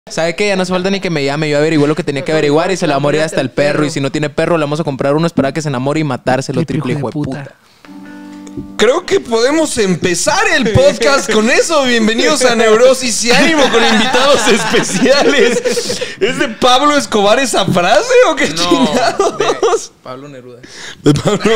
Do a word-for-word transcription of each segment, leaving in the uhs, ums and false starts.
¿Sabe qué? Ya no hace falta ni que me llame. Yo averigué lo que tenía que averiguar y se le va a morir hasta el perro. Y si no tiene perro, le vamos a comprar uno, esperar que se enamore y matárselo, triple hijo de puta. Creo que podemos empezar el podcast con eso. Bienvenidos a Neurosis y Ánimo con invitados especiales. ¿Es de Pablo Escobar esa frase o qué No, chingados? de Pablo Neruda. De Pablo.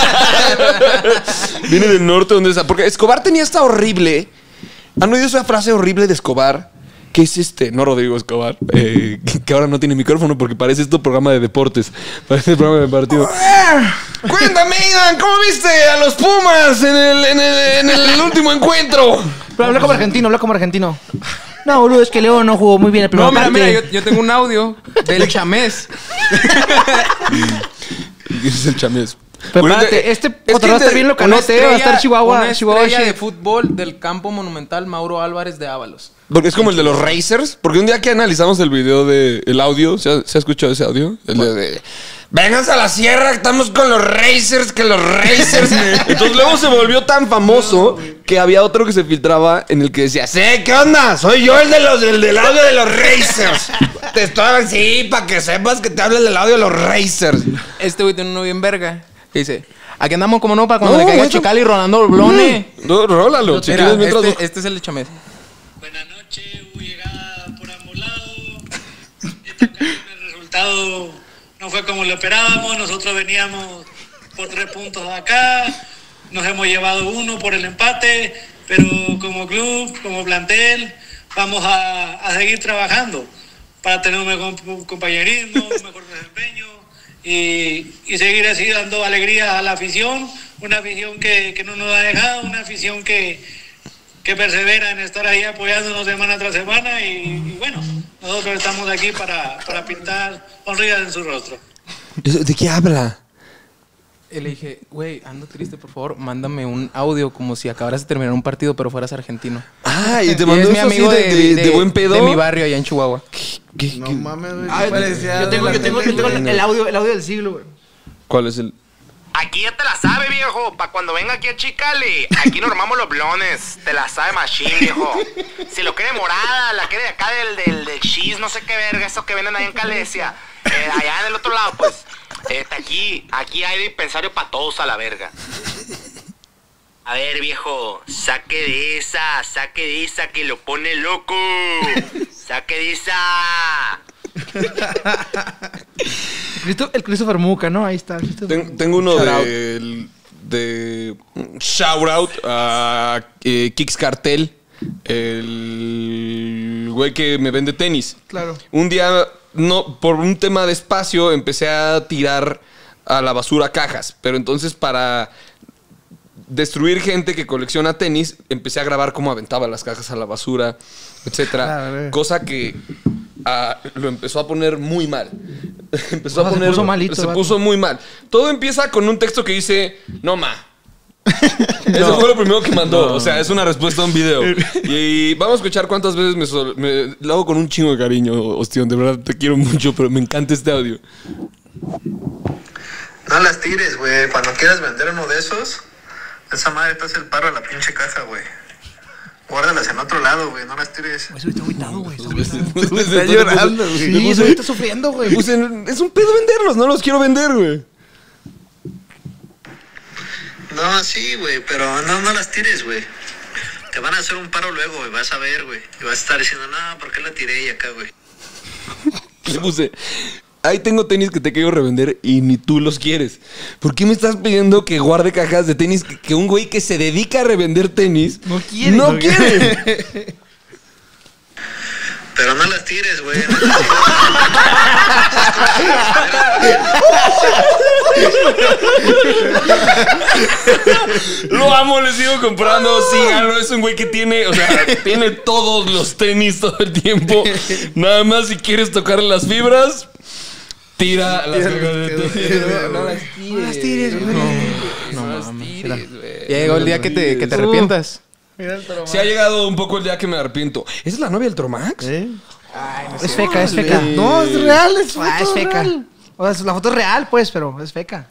Viene del norte donde está. Porque Escobar tenía esta horrible. ¿Han oído esa frase horrible de Escobar? ¿Qué es este? No Rodrigo Escobar. Eh, que ahora no tiene micrófono porque parece esto programa de deportes. Parece programa de partido. Cuéntame, Idan, ¿cómo viste a los Pumas en el, en el, en el último encuentro? Pero habla como argentino, habla como argentino. No, boludo, es que Leo no jugó muy bien el primer No, mira, parte. mira, yo, yo tengo un audio del chamés. ¿Qué es el chamés? Pero Bueno, espérate, eh, este es otro que va a estar de- bien Una localote, va a estar Chihuahua, una Chihuahua estrella de shit. fútbol del campo monumental Mauro Álvarez de Ábalos. Porque es como el de los Racers. Porque un día que analizamos el video de el audio, ¿se ha, ¿se ha escuchado ese audio? El de, de Vénganse a la sierra, estamos con los Racers, que los Racers. Entonces luego se volvió tan famoso que había otro que se filtraba en el que decía, sí, ¿qué onda? Soy yo el de los el del audio de los Racers. Te estoy sí, para que sepas que te habla del audio de los Racers. Este güey tiene uno bien verga. Que dice, aquí andamos como no para cuando No, le caiga eso- Chicali rolando Blone. No, rólalo, si Mira, quieres mientras este, este es el de chamés. Buenas noches, hubo llegada por ambos lados. Esta ocasión el resultado no fue como lo esperábamos. Nosotros veníamos por tres puntos de acá. Nos hemos llevado uno por el empate. Pero como club, como plantel, vamos a, a seguir trabajando para tener un mejor compañerismo, un mejor desempeño y, y seguir así dando alegría a la afición. Una afición que, que no nos ha dejado, una afición que que persevera en estar ahí apoyándonos semana tras semana y, y bueno, nosotros estamos aquí para, para pintar sonrisas en su rostro. ¿De qué habla? Y le dije, güey, ando triste, por favor, mándame un audio como si acabaras de terminar un partido, pero fueras argentino. Ah, y te Y mandó es mi eso así amigo de, de, de- de buen pedo. De mi barrio allá en Chihuahua. ¿Qué- No qué- mames, güey. Ay, sí parecía yo tengo, de yo la tengo, yo tele, tengo güey. el audio, el audio del siglo, güey. ¿Cuál es el...? Aquí ya te la sabe, viejo. Pa' cuando venga aquí a Chicali. Aquí normamos los blones. Te la sabe machine, viejo. Si lo quiere morada, la quiere de acá del, del, del cheese, no sé qué verga, eso que venden ahí en Calesia. Eh, allá en el otro lado, pues. Este, aquí, aquí hay dispensario para todos a la verga. A ver, viejo, saque de esa, saque de esa que lo pone loco. Saque de esa. Cristo- El Christopher Muca, ¿no? Ahí está. el Christopher Ten- Muca. tengo uno Shout out. de, de shout out a eh, Kix Cartel, el güey que me vende tenis. Claro. Un día, no, por un tema de espacio, empecé a tirar a la basura cajas. Pero entonces para destruir gente que colecciona tenis, empecé a grabar cómo aventaba las cajas a la basura, etcétera. Ah, güey. Cosa que ah, lo empezó a poner muy mal. empezó O sea, a se poner, puso malito, se vato. puso muy mal. Todo empieza con un texto que dice, no ma. Eso fue lo primero que mandó. O sea, es una respuesta a un video. Y vamos a escuchar cuántas veces me, sol- me- lo hago con un chingo de cariño, Ostión. De verdad te quiero mucho, pero me encanta este audio. No las tires, güey. Cuando quieras vender uno de esos, esa madre te hace el paro a la pinche caja, güey. Guárdalas en otro lado, güey. No las tires. Ese güey está agüitado, güey. Está agüitado. Está llorando, güey. Sí, ese güey está sufriendo, güey. Pues en- es un pedo venderlos, no los quiero vender, güey. No, sí, güey. Pero no, no las tires, güey. Te van a hacer un paro luego, güey. Vas a ver, güey. Y vas a estar diciendo, no, ¿por qué la tiré y acá, güey? Le puse, ahí tengo tenis que te quiero revender y ni tú los quieres. ¿Por qué me estás pidiendo que guarde cajas de tenis que, que un güey que se dedica a revender tenis No quiere, no no quiere? Pero no las tires, güey. Lo amo, le sigo comprando. Síganlo, es un güey que tiene, o sea, tiene todos los tenis todo el tiempo. Nada más si quieres tocar las fibras, tira las cajas de tenis. No las No las tires, güey. No mames. Ya llegó el día que te, que te arrepientas. Mira el toro. Sí ha llegado un poco el día que me arrepiento. ¿Esa es la novia del Tromax? ¿Eh? Es feca, es feca. No, es real, es Ah, foto es feca. real. O sea, la foto es real, pues, pero es feca.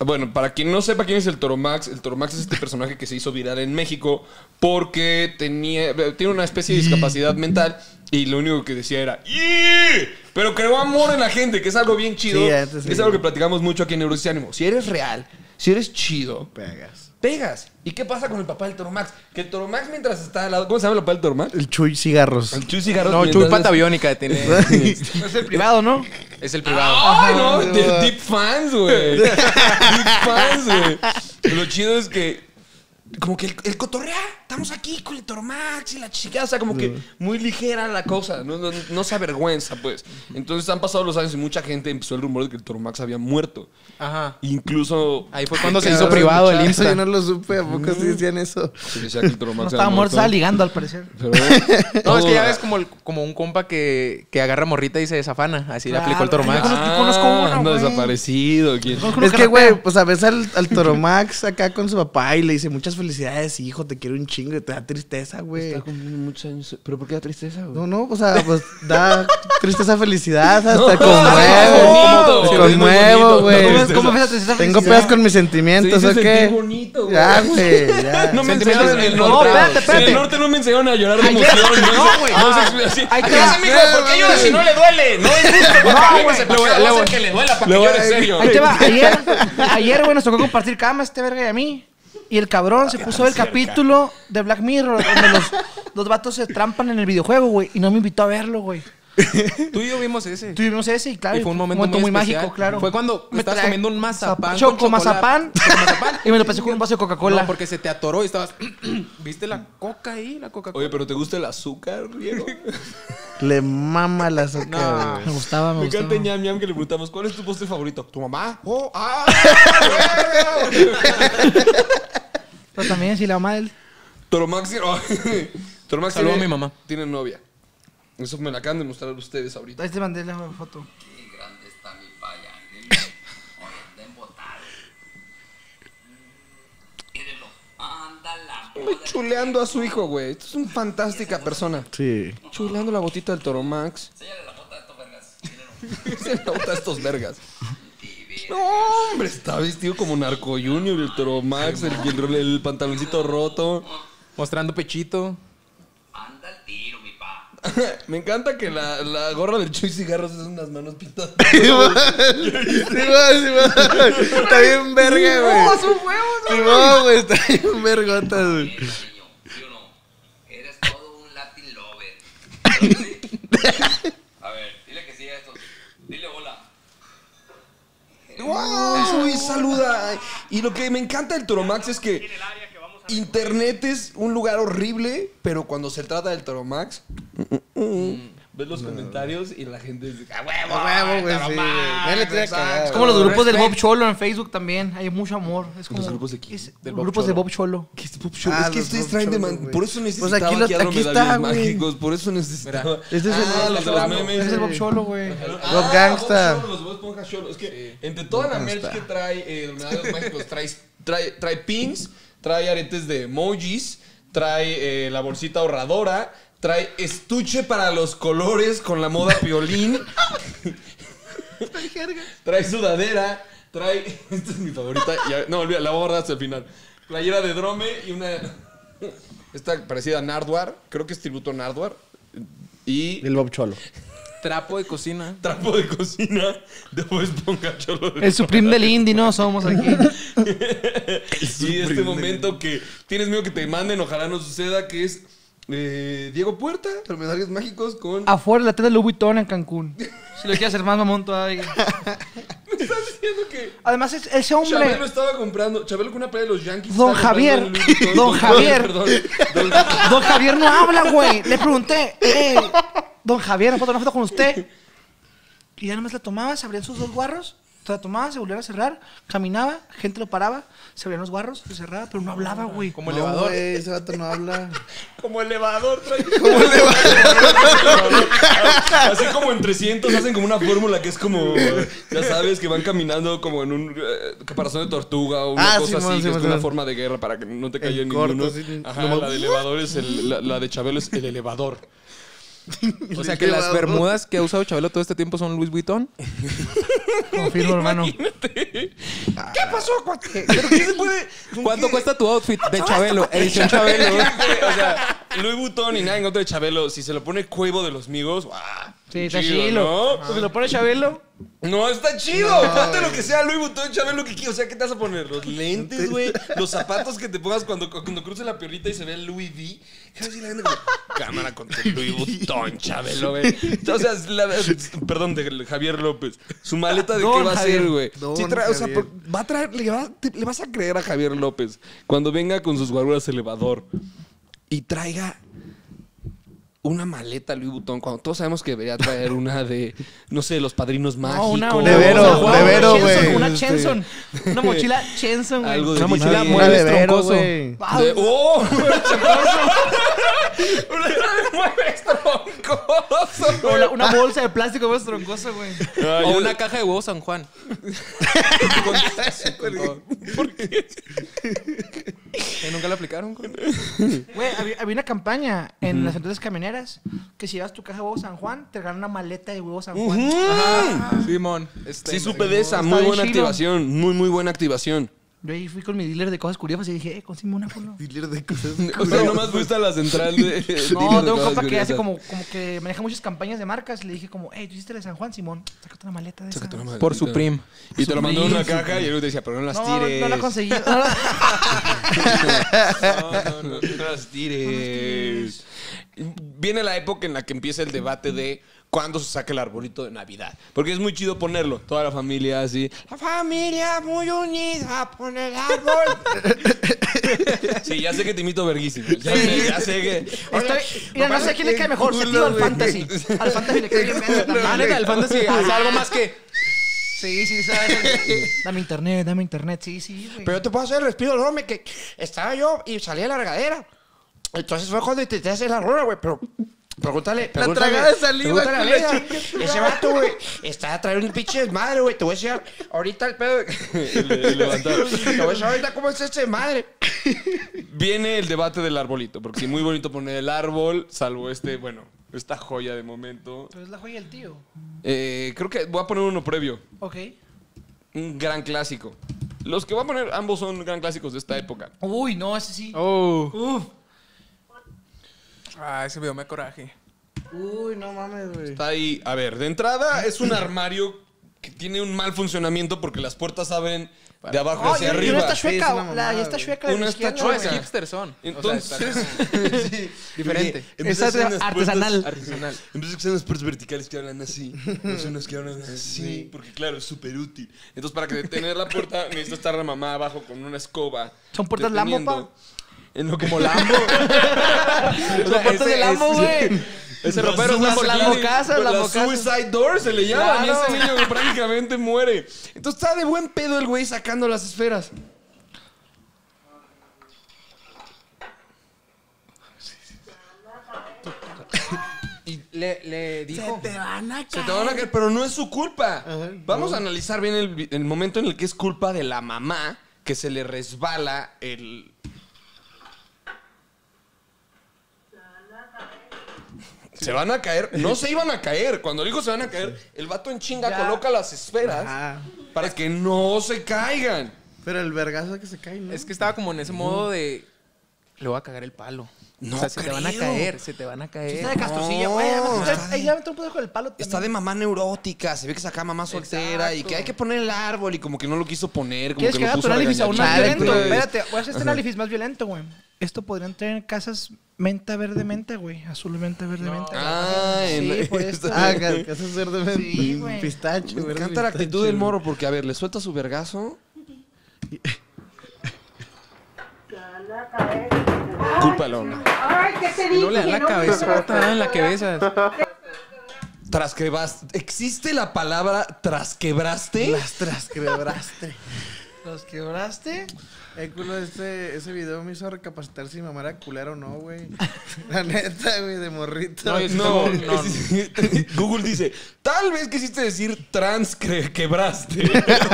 Bueno, para quien no sepa quién es el Toromax, el Toromax es este personaje que se hizo viral en México porque tenía, tiene una especie de discapacidad mental y lo único que decía era ¡Ih! Pero creó amor en la gente, que es algo bien chido. Sí, antes sí. Es algo que platicamos mucho aquí en Neurosis Ánimo. Si eres real, si eres chido, Pegas. pegas. ¿Y qué pasa con el papá del Toromax? Que el Toromax mientras está al lado... ¿Cómo se llama el papá del Toromax? El Chuy Cigarros. El Chuy Cigarros. No, mientras Chuy Pata es- Biónica tiene. Es el privado, ¿no? Es el privado. ¡Ay, no! De Deep fans, güey. Deep fans, güey. Lo chido es que... Como que el, el cotorrea. Estamos aquí con el Toromax y la chica. O sea, como que muy ligera la cosa. No, no, no se avergüenza, pues. Entonces han pasado los años y mucha gente empezó el rumor de que el Toromax había muerto. Ajá. Incluso... Ahí fue cuando se Cabrón, hizo privado el Yo Insta. no lo supe. ¿A poco sí decían eso? se decía que el Toromax No había estaba muerto, muerto. estaba ligando al parecer. Pero... No, es que ya ves como, el- como un compa que, que agarra morrita y se desafana. Así le aplicó el Claro, Toromax. yo conozco- conozco uno, anda güey. desaparecido. ¿Quién? Conozco uno Es que, rapea. güey, pues a veces al, al Toromax acá con su papá y le dice muchas felicidades, hijo, te quiero un chingo y te da tristeza, güey. Está cumpliendo muchos años. ¿Pero por qué da tristeza, güey? No, no, o sea, pues da tristeza, felicidad, hasta No, conmuevo. bonito, Me güey, conmuevo, muy bonito. güey. ¿Cómo, es- cómo ves esa Tengo felicidad? pedas con mis sentimientos, Se ¿o hizo qué? sentir bonito, güey. Ya, güey, ya. No me Sentimientos enseñaron en el no, norte. espérate, espérate. En el norte no me enseñaron a llorar de Ayer- emoción. no, güey. No se explica así. Ahí te ¿Qué va. hace, mijo? ¿Por qué llora si no le duele? No es justo, papá. No, Véngase güey. para acá. Le voy a hacer que le duela para que llore serio. Ahí te va. Ayer, ayer, güey, nos tocó compartir cama este verga y a mí. Y el cabrón se puso a ver el capítulo de Black Mirror donde los, los vatos se trampan en el videojuego, güey. Y no me invitó a verlo, güey. Tú y yo vimos ese. Tuvimos ese y claro. Y fue un momento, muy, mágico, especial. claro. Fue cuando Me estabas trae- comiendo un mazapán Choco con chocolate. mazapán. Choco mazapán. Y me lo pasé con un vaso de Coca-Cola. No, porque se te atoró y estabas... ¿Viste la coca ahí? La Coca-Cola. Oye, pero ¿te gusta el azúcar, Diego? Le mama la No. azúcar, Me güey. gustaba, me Me gustaba. encanta ñam ñam que le preguntamos, ¿cuál es tu postre favorito? ¿Tu mamá? ¡Oh! ¡Ah! Pero también si la mamá del... Toromax... oh, Toromax Saludo tiene- a mi mamá. Tiene novia. Eso me la acaban de mostrar ustedes ahorita. Ahí te mandé la foto. Chuleando a su hijo, güey. Esto es una fantástica persona. Sí. Chuleando la botita del Toromax. Enséñale la bota de estos vergas. Enséñale la bota de estos vergas. No, hombre, está vestido como Narco Junior, el Toromax, el, el, el pantaloncito roto. Mostrando pechito. Anda al tiro, mi pa. Me encanta que la, la gorra del Chuy Cigarros es unas manos pintadas. Sí, va, sí, va. Está bien verga, güey. ¡Oh, sus huevos! Sí, va, güey, está bien vergota, güey. Niño, ¿sí o no? Eres todo un Latin lover. ¿Sí? A ver, dile que sí a esto. Dile hola. ¡Wow! Y saluda. Y lo que me encanta del Toromax es que Internet es un lugar horrible, pero cuando se trata del Toromax, mm, mm, ves los comentarios y la gente dice, ¡a huevo! A huevo, güey, sí, Toromax, güey. Ya le tenía exacto". cagado. Es como los grupos del Bob Respeto. Cholo en Facebook también. Hay mucho amor. Es como, ¿Los grupos de quién? es- Del los Bob grupos de Cholo. Bob Cholo. ¿Qué es Bob Cholo? Ah, es que los ustedes Bob traen de Cholo, man... güey. Por eso Pues necesitaba aquí los- que Adro aquí Medallas está, güey. mágicos. Por eso necesitaba... Este es el- ah, los de los Ese memes. Ese es el Bob Cholo, güey. Bob Gangsta. Bob Cholo, los Bob Esponja Cholo. Es que entre toda la merch que trae eh, los Medallas Mágicos, trae, trae, trae pins, trae aretes de emojis, trae eh, la bolsita ahorradora, trae estuche para los colores con la moda piolín, trae sudadera, trae... Esta es mi favorita. Ya- no, olvida, la voy a guardar hasta el final. Playera de Drome y una... Esta parecida a Nardwar. Creo que es tributo a Nardwar. Y El Bob Cholo. Trapo de cocina. trapo de cocina de Bob Esponja Cholo. de- El Supreme del Indie, ¿no? Somos aquí. Y este momento que tienes miedo que te manden, ojalá no suceda, que es eh, Diego Puerta, los Medallas Mágicos con... Afuera de la tienda de Louis Vuitton en Cancún. Si lo quieres hacer más mamón todavía. Me estás diciendo que Además, es- ese hombre... Chabelo estaba comprando, Chabelo con una playa de los Yankees. Don estaba comprando Javier, en Louis Vuitton. Don Javier. Perdón, don- Don Javier no habla, güey. Le pregunté, eh, Don Javier, ¿me puedo tomar una foto con usted? Y ya nomás la tomaba, se abrían sus dos guarros, se la tomaba, se volvía a cerrar, caminaba, gente lo paraba, se abrían los guarros, se cerraba, pero no hablaba, güey. Como No, elevador. güey, ese vato no habla. Como elevador, trae. Como elevador. Así como en trescientos hacen como una fórmula que es como, ya sabes, que van caminando como en un eh, caparazón de tortuga o una Ah, cosa Simón, así, que Simón, es como una Simón. forma de guerra para que no te caiga En ninguno. corto, sí, Ajá, nomás- la de elevador es el, la, la de Chabelo es el elevador. O sea que las bermudas que ha usado Chabelo todo este tiempo son Louis Vuitton. Confirmo, hermano. ¿Qué pasó, cuate? ¿Pero qué se puede? ¿Cuánto cuesta tu outfit de Chabelo? Edición Chabelo. O sea, Louis Vuitton y nada en contra de Chabelo. Si se lo pone Cuevo de los Migos, ¡guau! Sí, está chido, chilo. ¿no? Pues si lo pone Chabelo. No, está chido. Ponte lo que sea Louis Vuitton, Chabelo, que quieras. O sea, ¿qué te vas a poner? Los lentes, güey. Los zapatos que te pongas cuando, cuando cruce la piorrita y se ve el Louis V. Cámara con tu Louis Vuitton, Chabelo, güey. O sea, la, perdón, de Javier López. Su maleta de Don qué va Javier. a ser, güey. Don Sí, trae- o sea, Javier. por- va a traer, le, va- te- le vas a creer a Javier López cuando venga con sus guaruras elevador y traiga una maleta Louis Vuitton, cuando todos sabemos que debería traer una de, no sé, los padrinos mágicos. No, una, una, De Vero, una- una- de Vero, una Chenson, güey. Una Este. Chenson. Una mochila Chenson, güey. Algo de Una mochila Disney. muy Una de Vero, troncoso. güey. Ah, De- ¡Oh! Una de muebles troncoso. Una, una bolsa de plástico más troncoso, güey. Ah, O yo- una caja de huevos San Juan. ¿Por qué? ¿Que nunca lo aplicaron? güey? Güey, había, había una campaña en las empresas camioneras que si llevas tu caja de huevos San Juan, te regalan una maleta de huevos San Juan. Simón. Este, Sí, supe de esa. Está Muy bien buena chido. activación. Muy, muy buena activación. Yo ahí fui con mi dealer de cosas curiosas y dije, eh, consígueme una, culo. Dealer de cosas. O sea, nomás fuiste a la central de... No, tengo un compa que hace como, como que maneja muchas campañas de marcas. Y le dije como, hey, ¿tú hiciste la de San Juan, Simón? Sácate una maleta de esa. Sácate una maleta. Por Supreme. Y te lo mandó en una caja y él te decía, pero no las No, tires. no la conseguí. No, no. No, no, no, no las tires. Viene la época en la que empieza el debate de cuándo se saca el arbolito de Navidad. Porque es muy chido ponerlo. Toda la familia así. La familia muy unida pone el árbol. Sí, ya sé que te imito verguísimo. Ya sé, ya sé que... Estoy, mira, no sé a quién le cae mejor, si a ti o al fantasy. Al fantasy le cae bien verga también. Ah, neta, el fantasy hace algo más que... Sí, sí, sabes. Dame internet, dame internet, sí, sí, güey. Pero te puedo hacer el respiro enorme que estaba yo y salí a la regadera. Entonces fue cuando intenté hacer la rueda, güey, pero... Pregúntale, pregúntale. tragada de saliva Pregúntale a con la Lea. Ese vato, güey, está a traer un pinche desmadre, güey. Te voy a decir ahorita el pedo. Te voy a decir ahorita cómo es ese desmadre. Viene el debate del arbolito. Porque sí, muy bonito poner el árbol, salvo este, bueno, esta joya de momento. Pero es la joya del tío. Eh, creo que voy a poner uno previo. Ok. Un gran clásico. Los que voy a poner, ambos son gran clásicos de esta época. Uy, no, ese sí. Oh. Uf. Ah, ese video me coraje. Uy, no mames, güey. Está ahí. A ver, de entrada es un armario que tiene un mal funcionamiento porque las puertas abren de abajo Oh, hacia y, y arriba. una está Sí, es chueca. una la, mamada, ya está güey. chueca. de Una la está izquierda, No, es chueca. güey. hipster son. Entonces, O sea, está- sí, Diferente. Empieza a Esa hacer es unas artesanal. puertas- artesanal. Empieza a hacer unas puertas verticales que hablan así. No sé, unas que hablan así. Porque, claro, es súper útil. Entonces, para que detener la puerta, necesita estar la mamá abajo con una escoba. Son puertas Lambo, deteniendo. pa. En lo como Lambo. Son puertas de Lambo, güey. Ese ropero es Lambo- Lambo Lambo Clean. casa, La Lambo casa. Suicide Door se le llama. Claro. Y ese niño que prácticamente muere. Entonces está de buen pedo el güey sacando las esferas. Y le, le dijo... Te van a Se te van a caer, pero no es su culpa. Ajá, Vamos no. a analizar bien el, vi- el momento en el que es culpa de la mamá que se le resbala el... Se van a caer. No se iban a caer. Cuando dijo se van a caer, el vato en chinga Ya. coloca las esferas Ajá. para que no se caigan. Pero el vergazo que se cae, ¿no? Es que estaba como en ese modo de... Le voy a cagar el palo. No o sea, se te van a creo. caer, se te van a caer. Está de castrocilla, No, güey. está de- Ahí ya me un poco con el palo también. Está de mamá neurótica. Se ve que saca mamá soltera y Exacto. que hay que poner el árbol y como que no lo quiso poner. Como ¿Quieres que que lo haga tu puso a análisis aún más regañadientes. violento? Pues. Espérate, voy a hacer este análisis más violento, güey. Esto podrían tener casas menta, verde, menta, güey. Azul, menta, verde, menta. Ah, Sí, en- por esto. Ah, que, que hace ser de Sí, güey. pistache, Me verde encanta la pistache, actitud del güey. morro porque, a ver, le suelta su vergazo. Cúlpalo. Ay, ¿qué te Y no le dan dije? la No, cabezota en la que besas. Trasquebraste. ¿Existe la palabra trasquebraste? Las tras quebraste. ¿Los quebraste? Eh, culo, este, ese video me hizo recapacitar si mi mamá era culera o no, güey. La neta, güey, de morrito. No, yo sí No, No, no. Google dice, tal vez quisiste decir trans cre- quebraste.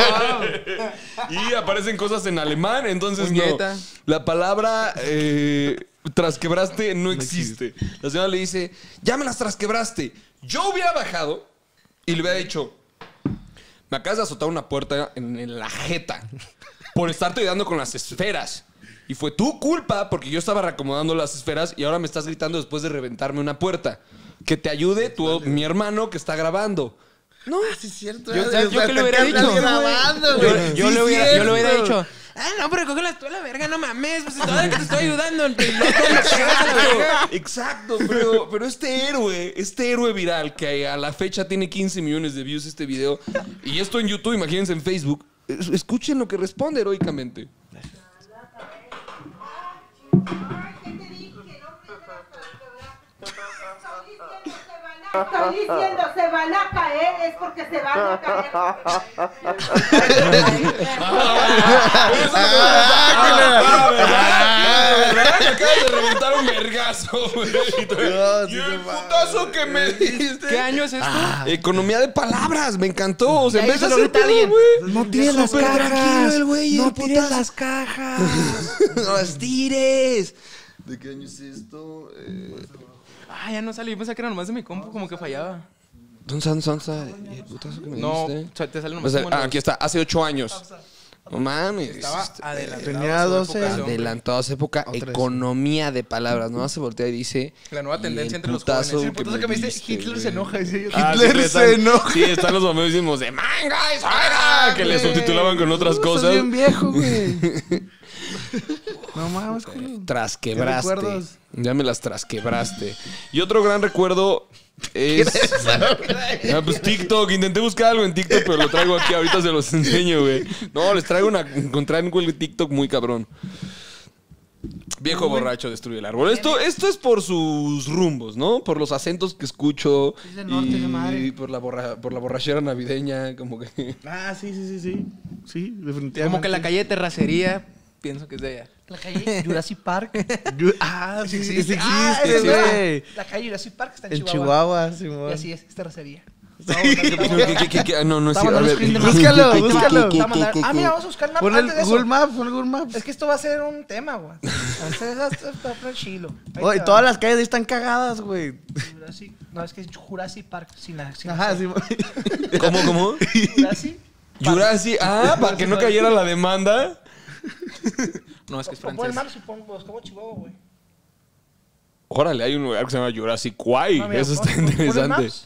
Y aparecen cosas en alemán, entonces Puñeta. no. La palabra eh, trasquebraste no existe. La señora le dice, ya me las trasquebraste. Yo hubiera bajado y le hubiera dicho, me acabas de azotar una puerta en, en la jeta por estarte ayudando con las esferas. Y fue tu culpa porque yo estaba reacomodando las esferas y ahora me estás gritando después de reventarme una puerta. Que te ayude tu, mi hermano que está grabando. No, Ah, sí es cierto. Yo, o o sea, sea, yo hasta que le hubiera acá dicho. grabando, Yo, güey. yo Sí, le hubiera, yo le hubiera cierto. dicho. Ah, no, pero cógelas tú a la verga, no mames. Pues todavía que te estoy ayudando. No, a la verga. exacto, pero, pero este héroe, este héroe viral que a la fecha tiene quince millones de views este video, y esto en YouTube, imagínense en Facebook, es- escuchen lo que responde heroicamente. Estoy diciendo, se van a caer, es porque se van a caer. Me acabas de reventar un vergazo, güey. No, sí Y se el va, putazo que me diste. ¿Qué año es esto? Economía de palabras, me encantó. O sea, en ahí vez de se lo hacer grita pedo, alguien. güey. No tires las Súper cajas. tranquilo el güey, No el tires putazo. las cajas. No las tires. ¿De qué año es esto? Eh, Ah, ya no sale. Yo pensaba que era nomás de mi compu, como que fallaba. ¿Dónde está? ¿Dónde está? ¿Y el putazo que me No, diste? o sea, te sale O nomás sea, como ah, los- aquí está, hace ocho años. No mames. Estaba Este, adelantado. tenía a su doce. época, ese hombre. Adelantado a su época, O trece. economía de palabras. No se voltea y dice. La nueva "Y tendencia el entre los putazo jóvenes". El putazo que me dice, diste, Hitler güey". se enoja. Dice, yo, Ah, Hitler sí, se están- enoja. Sí, están los famosísimos de manga y suegra, que le subtitulaban con otras Uh, cosas. Estás bien viejo, güey. No mames, culo. Trasquebraste. ¿Qué recuerdos? Ya me las trasquebraste. Y otro gran recuerdo es. Ah, pues TikTok. Intenté buscar algo en TikTok, pero lo traigo aquí. Ahorita se los enseño, güey. No, les traigo una. Encontré en Google TikTok muy cabrón. Viejo borracho destruye el árbol. Esto, esto es por sus rumbos, ¿no? Por los acentos que escucho. Es del norte, esa madre. Y por la, borra- por la borrachera navideña, como que. Ah, sí, sí, sí, sí. Sí, definitivamente. Como que la calle de terracería, pienso que es de allá. La calle Jurassic Park. Yo- Ah, sí, sí, sí Ah, existe, es verdad. güey. La calle Jurassic Park está en, En Chihuahua. Chihuahua, sí, Y así es, es terracería. ¿Qué, qué, qué, qué? No, no es Estamos cierto. A dando ver. screen de Búscalo, Ahí te va, búscalo. te va a mandar. Ah, mira, vamos a buscar el mapa Pon el antes de eso. Google Maps, pon el Google Maps. Es que esto va a ser un tema, güey. Entonces, esto está para chilo. Ahí Oye, te todas va. las calles ahí están cagadas, güey. Jurassic, no, es que es Jurassic Park. Sin la, sin Ajá, la sí. ¿Cómo, cómo? Jurassic. Jurassic. Ah, para que no cayera la demanda. No, es que es Pon el francés. mapa, supongo, buscamos Chihuahua, güey. Órale, hay un lugar que se llama Jurassic Quay. No, mira, Eso pon- está pon- pon el interesante. Maps.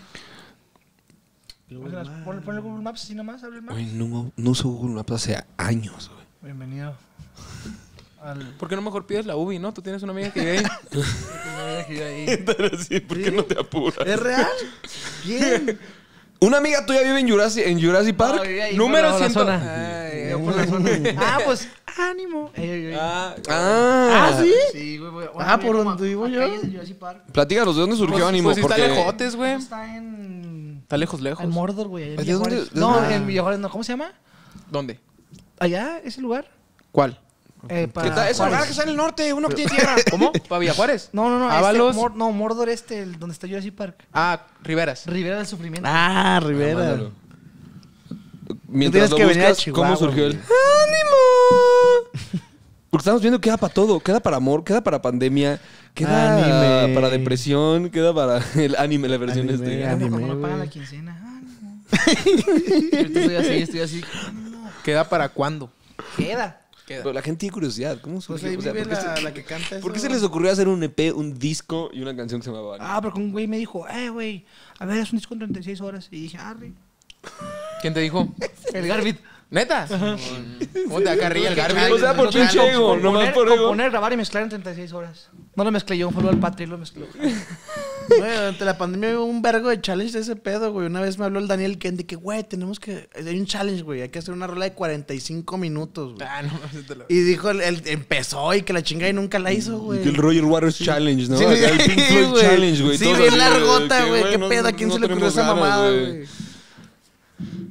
Pon pon el Google Maps así nomás, abre el mapa. Güey, no, no uso Google Maps hace años, güey. Bienvenido. Al... ¿Por qué no mejor pides la Ubi, no? Tú tienes una amiga que vive ahí. Pero sí, ¿por qué no te apuras? ¿Es real? ¿Quién? ¿Una amiga tuya vive en Jurassic, en Jurassic Park? No, vive ahí Número por la cien. zona. Ay, Yo por la zona. Ah, pues, ánimo. Ey, ey, ey. Ah, Ah, ¿Ah, sí? Sí, güey, güey. Ah, ¿por como donde vivo a yo? calles de Jurassic Park. platícanos, ¿de dónde surgió pues, Ánimo? pues sí está Porque lejotes, güey. Está en... Está lejos, lejos. En Mordor, güey. allá en ¿De Villa dónde- Juárez. de No, dónde? en Villa Juárez, no. ¿Cómo se llama? ¿Dónde? Allá, ese lugar. ¿Cuál? Eh, para ¿Qué tal? Es un Juárez. lugar que está en el norte, uno que tiene tierra. ¿Cómo? ¿Para Villajuárez? No, no, no. Ábalos. Este, Mor- no, Mordor este, el, donde está Jurassic Park. Ah, Riveras. Rivera del Sufrimiento. Ah, Rivera. Mándalo. Mientras tienes lo que venir a buscas, ¿cómo Chihuahua, surgió el güey. ánimo? Porque estamos viendo que queda para todo. Queda para amor, queda para pandemia, queda Anime. para depresión, queda para el anime, la versión Anime, este. anime. Cuando me güey. pagan la quincena. Ánimo. Yo ahorita estoy así, estoy así. Ánimo. ¿Queda para cuándo? Queda. Queda. Pero la gente tiene curiosidad. ¿Cómo Pues surgió? ahí O sea, vive ¿por, qué la, se, la que canta por qué eso. se les ocurrió hacer un E P, un disco y una canción que se llamaba Ánimo? Ah, pero un güey me dijo, eh, güey, a ver, es un disco en treinta y seis horas. Y dije, arre. ¿Quién te dijo? El Garbit. ¿Neta? ¿Cómo te da carrilla el Garby? O sea, por pinche ego, nomás por ego. Componer, grabar y mezclar en treinta y seis horas. No lo mezclé yo, fue lo del Patri, lo mezcló. Güey, durante la pandemia hubo un vergo de challenge de ese pedo, güey. Una vez me habló el Daniel Kendi que, güey, tenemos que... Hay un challenge, güey. Hay que hacer una rola de cuarenta y cinco minutos, güey. Ah, no, no te lo... Y dijo, él, él empezó y que la chinga y nunca la hizo, güey. Que el Roger Waters Challenge, ¿no? Sí, Acá el Pink Floyd güey. Challenge, güey. Sí, todos bien así, largota, que, güey. ¿Qué no- pedo? ¿A quién no se le ocurrió tenemos esa ganas, mamada, güey? güey?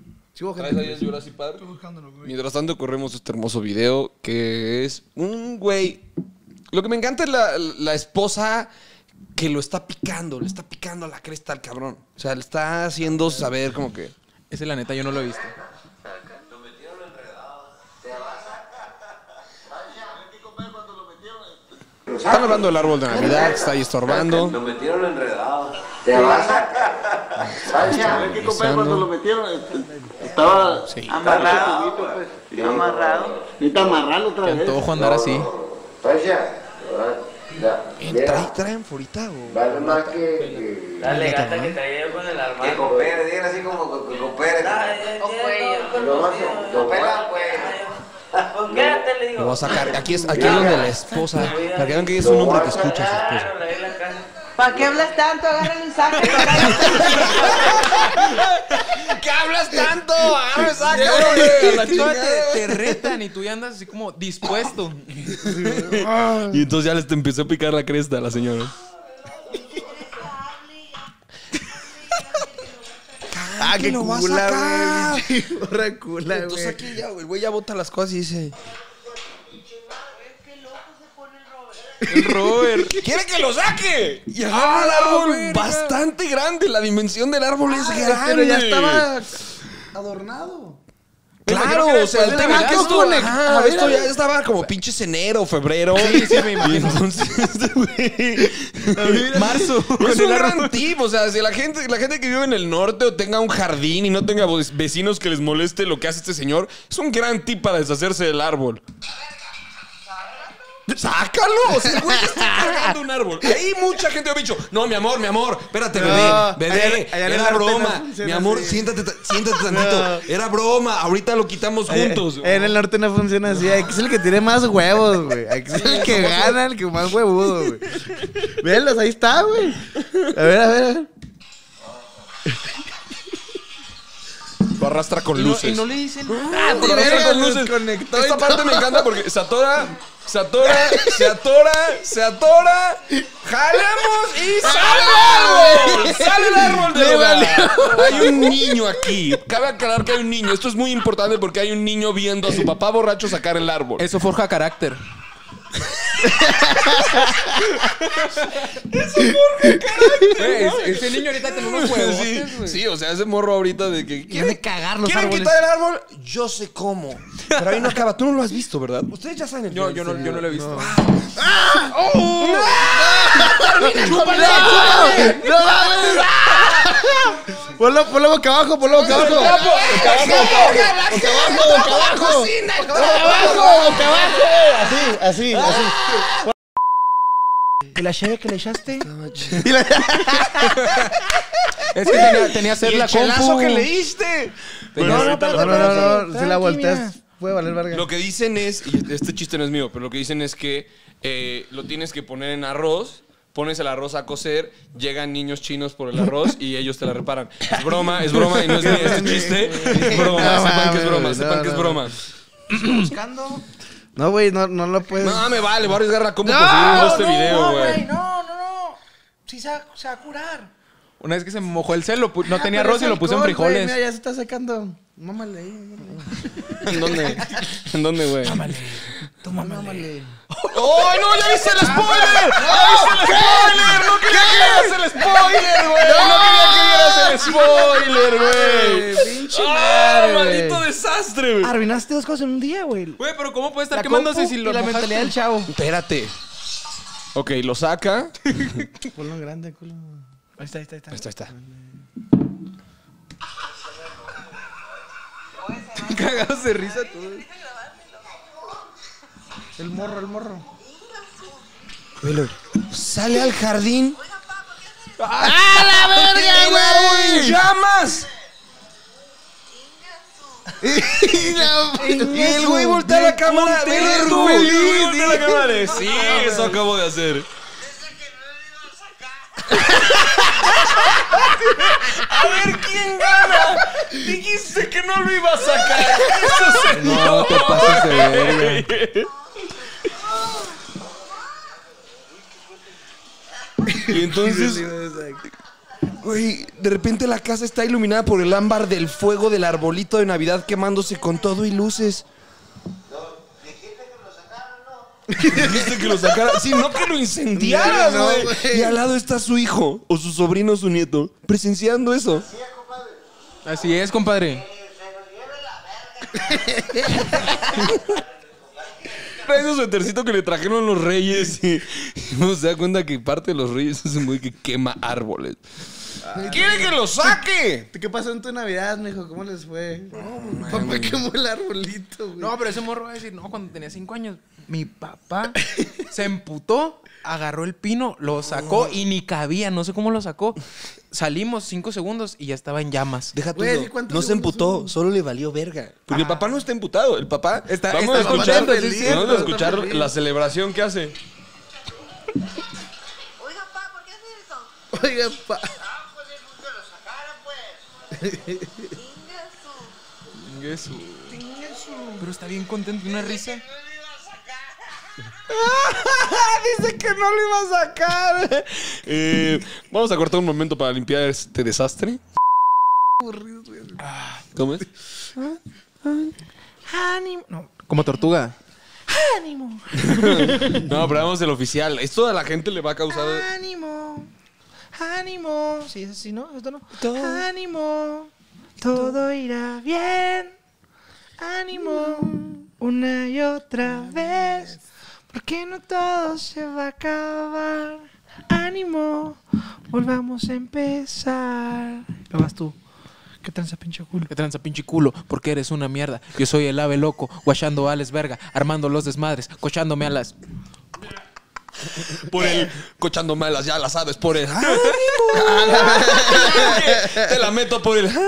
Sí, hubo ¿Traes gente. ahí el Jurassic Park? Mientras tanto, corremos este hermoso video que es un güey. Lo que me encanta es la, la esposa que lo está picando, le está picando la cresta al cabrón. O sea, le está haciendo saber como que. Ese, la neta, yo no lo he visto. Están hablando del árbol de Navidad, que está ahí estorbando. Lo metieron enredado. Te vas a... Hay que comer cuando lo metieron. Estaba Sí. amarrado. Pues. Sí. Amarrado. Necesita amarrarlo otra Qué vez. antojo andar así. Eh, ¿Trae, traen forita o...? Vale más que... que... La legata que traía yo con el armado. Que coopere, digan así como que coopere. Lo pelan, pues. Quédate, le digo. Lo va a sacar. Aquí es, aquí es donde la esposa... Para que vean que es un hombre que escucha a su esposa. ¿Para qué hablas tanto? Agárrale un saco. ¿Qué hablas tanto? ¡Agarra, saca! te, te retan y tú ya andas así como dispuesto. Y entonces ya les te empezó a picar la cresta a la señora. Ah, qué lo va a cula, sacar. güey. Borra cula, Entonces güey. aquí ya, el güey ya bota las cosas y dice... El Robert. ¡Quiere que lo saque! Y agarra el árbol bastante grande. La dimensión del árbol es grande. Pero ya estaba adornado. Claro, Me imagino que o sea, el después de tema es que Navidad, esto, ¿no? ajá, A ver, esto a ver. ya estaba como pinches enero, febrero. Sí, sí, me imagino. Y entonces, este güey... Marzo. Es un gran tip, o sea, si la gente, la gente que vive en el norte o tenga un jardín y no tenga vecinos que les moleste lo que hace este señor, es un gran tip para deshacerse del árbol. ¡Sácalo! O sea, el güey está cargando un árbol. Ahí mucha gente ha dicho, no, mi amor, mi amor, espérate, bebé, No, bebé, allá- allá en el era norte no broma. funciona Mi amor, así. siéntate, ta- siéntate tantito. Era broma, ahorita lo quitamos juntos. Eh, En el norte no funciona así. Aquí es el que tiene más huevos, güey. Aquí es el que gana, el que más huevudo, güey. Véanlos, ahí está, güey. A ver, a ver, a ver. Lo arrastra con Y no, luces. y no le dicen. Ah, por lo arrastra verga, con los luces. conectó y Esta todo. parte me encanta porque se atora, se atora, se atora, se atora, jalamos y sale el árbol. Sale el árbol de hogar. Hay un niño aquí. Cabe aclarar que hay un niño. Esto es muy importante porque hay un niño viendo a su papá borracho sacar el árbol. Eso forja carácter. Güey, ese- ese niño ahorita tiene unos huevos. Sí, sí, o sea, ese morro ahorita de que... Quieren cagar los ¿Quieren árboles. quitar el árbol? Yo sé cómo. Pero ahí no acaba. Tú no lo has visto, ¿verdad? Ustedes ya saben el Yo, final yo, de no, este yo no lo he video. visto. ¡Chúpale, chúpale! ¡No mames! Ponlo, ponlo boca abajo, ponlo boca abajo. Boca abajo, boca abajo, boca abajo, boca abajo. Boca abajo, boca abajo. Así, así, así. ¿Y la cheve que le echaste? Es que tenía, tenía sed la chelazo compu. que le diste. Tenía No, sed no, la- no, no, no, Tranqui, si la volteas mira. puede valer verga. Lo que dicen es, y este chiste no es mío, pero lo que dicen es que eh, lo tienes que poner en arroz, pones el arroz a cocer, llegan niños chinos por el arroz y ellos te la reparan. Es broma, es broma y no es mío este chiste. Es broma, No sepan que es mames, broma, no, sepan que es no, broma. Buscando. No, güey, no, no lo puedes. No, me vale, voy a arriesgar la compu por seguir viendo este video, no, güey. No, no, no. Sí se va, se va a curar. Una vez que se me mojó el celo, pu- no Ah, tenía pero arroz es y lo puse en alcohol, güey, frijoles. Mira, ya se está secando. Mámale ahí. ¿En dónde? ¿En dónde, güey? Mámale. ¡Oh, no! ¡Ya viste el spoiler! ¡Ya viste el spoiler! ¡No quería que vieras el spoiler, güey! ¡No quería que vieras el spoiler, güey! Pinche ¡Ah, madre, güey. maldito desastre, güey! Arruinaste dos cosas en un día, güey. Güey, pero ¿cómo puede estar La quemándose compu si y lo la mojaste? mentalidad del chavo. Espérate. Ok, lo saca. Culo grande, culo. Ahí está, ahí está, ahí está. Ahí está, ahí está. Cagados de risa todos. El morro, el morro. Sale al jardín. ¡Ah, la verga, ¡El árbol en llamas! Y el güey voltea la cámara. ¡Verga, güey! El güey voltea la cámara. Sí, eso acabo de hacer. A ver quién gana. Dijiste que no lo iba a sacar. Eso se No te pases de verga. Y entonces Güey, de repente la casa está iluminada por el ámbar del fuego del arbolito de Navidad quemándose con todo y luces. Dijiste que lo sacara. Sí, no que lo incendiaras, No, güey. güey. Y al lado está su hijo, o su sobrino, o su nieto, presenciando eso. Así es, compadre. Trae su suétercito que le trajeron los reyes y, y uno se da cuenta que parte de los reyes es un güey que quema árboles. ¡Quiere que lo saque! ¿Qué pasó en tu Navidad, mijo? ¿Cómo les fue? No, papá quemó el arbolito, güey. No, pero ese morro va a decir, no, cuando tenía cinco años, mi papá se emputó, agarró el pino, lo sacó y ni cabía, no sé cómo lo sacó. Salimos cinco segundos y ya estaba en llamas. Deja tú, Güey, no, ¿y cuántos no se segundos emputó, son? solo le valió verga. Porque el papá no está emputado, el papá... Está- vamos está a escuchar, mamando, sí, es vamos a cierto, escuchar está feliz. la celebración que hace. Oiga, pa, ¿por qué haces eso? Oiga, pa. Ah, pues es que lo sacara, pues. Ingesu. Eso. Pero está bien contento, una risa. Dice que no lo iba a sacar. Eh, vamos a cortar un momento para limpiar este desastre. ¿Cómo es? Ánimo. No, Como tortuga. ánimo. No, pero vamos el oficial. Esto a la gente le va a causar... Ánimo. Ánimo. Sí, es así, ¿no? Esto no. Ánimo. Todo irá bien. Ánimo. Una y otra vez. Porque no todo se va a acabar. Ánimo. Volvamos a empezar. Lo vas tú. ¿Qué tranza, pinche culo? Que tranza pinche culo, porque eres una mierda. Yo soy el ave loco, guachando ales verga, armando los desmadres, cochándome a las... Por el cochando malas, ya la sabes, por el ánimo. Te la meto por el ánimo.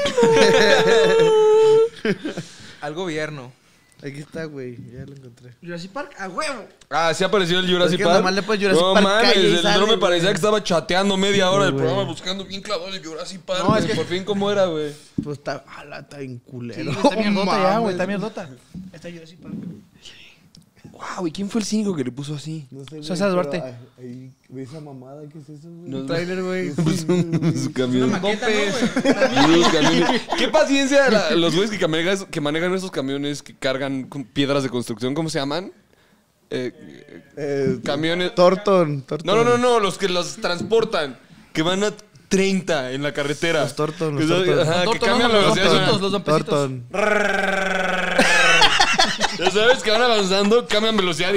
Al gobierno. Aquí está, güey. Ya lo encontré. Jurassic Park, a huevo. Ah, sí apareció el Jurassic Es que Park. nomás le pones Jurassic no Park mames, calle y el sale, no me parecía güey. que estaba chateando media hora del güey. programa buscando bien clavado el Jurassic Park. No, es güey. que- Por fin, ¿cómo era, güey? Pues está. ¡Hala! Está bien culero. Está mierdota ya, Mames. güey. Está mierdota. Está Jurassic Park. Wow, ¿y quién fue el cínico que le puso así? No sé, güey, César pero, Duarte. ay, ahí, ¿ves esa mamada? ¿Qué es eso, güey? No, Un trailer, güey. Pues un- su camión. maqueta, ¿no, güey? Unos camiones. Qué paciencia la- los güeyes que manejan, que manejan esos camiones que cargan con piedras de construcción, ¿cómo se llaman? Eh, Eh, camiones. Torton. Torton. No, no, no, no, los que los transportan, que van a treinta en la carretera. Los Torton, los Que son- Torton. ajá, Los que Torton, cambian no, la los velocidad. Pesitos, los don Pesitos. Torton. Ya sabes que van avanzando, cambian velocidad y...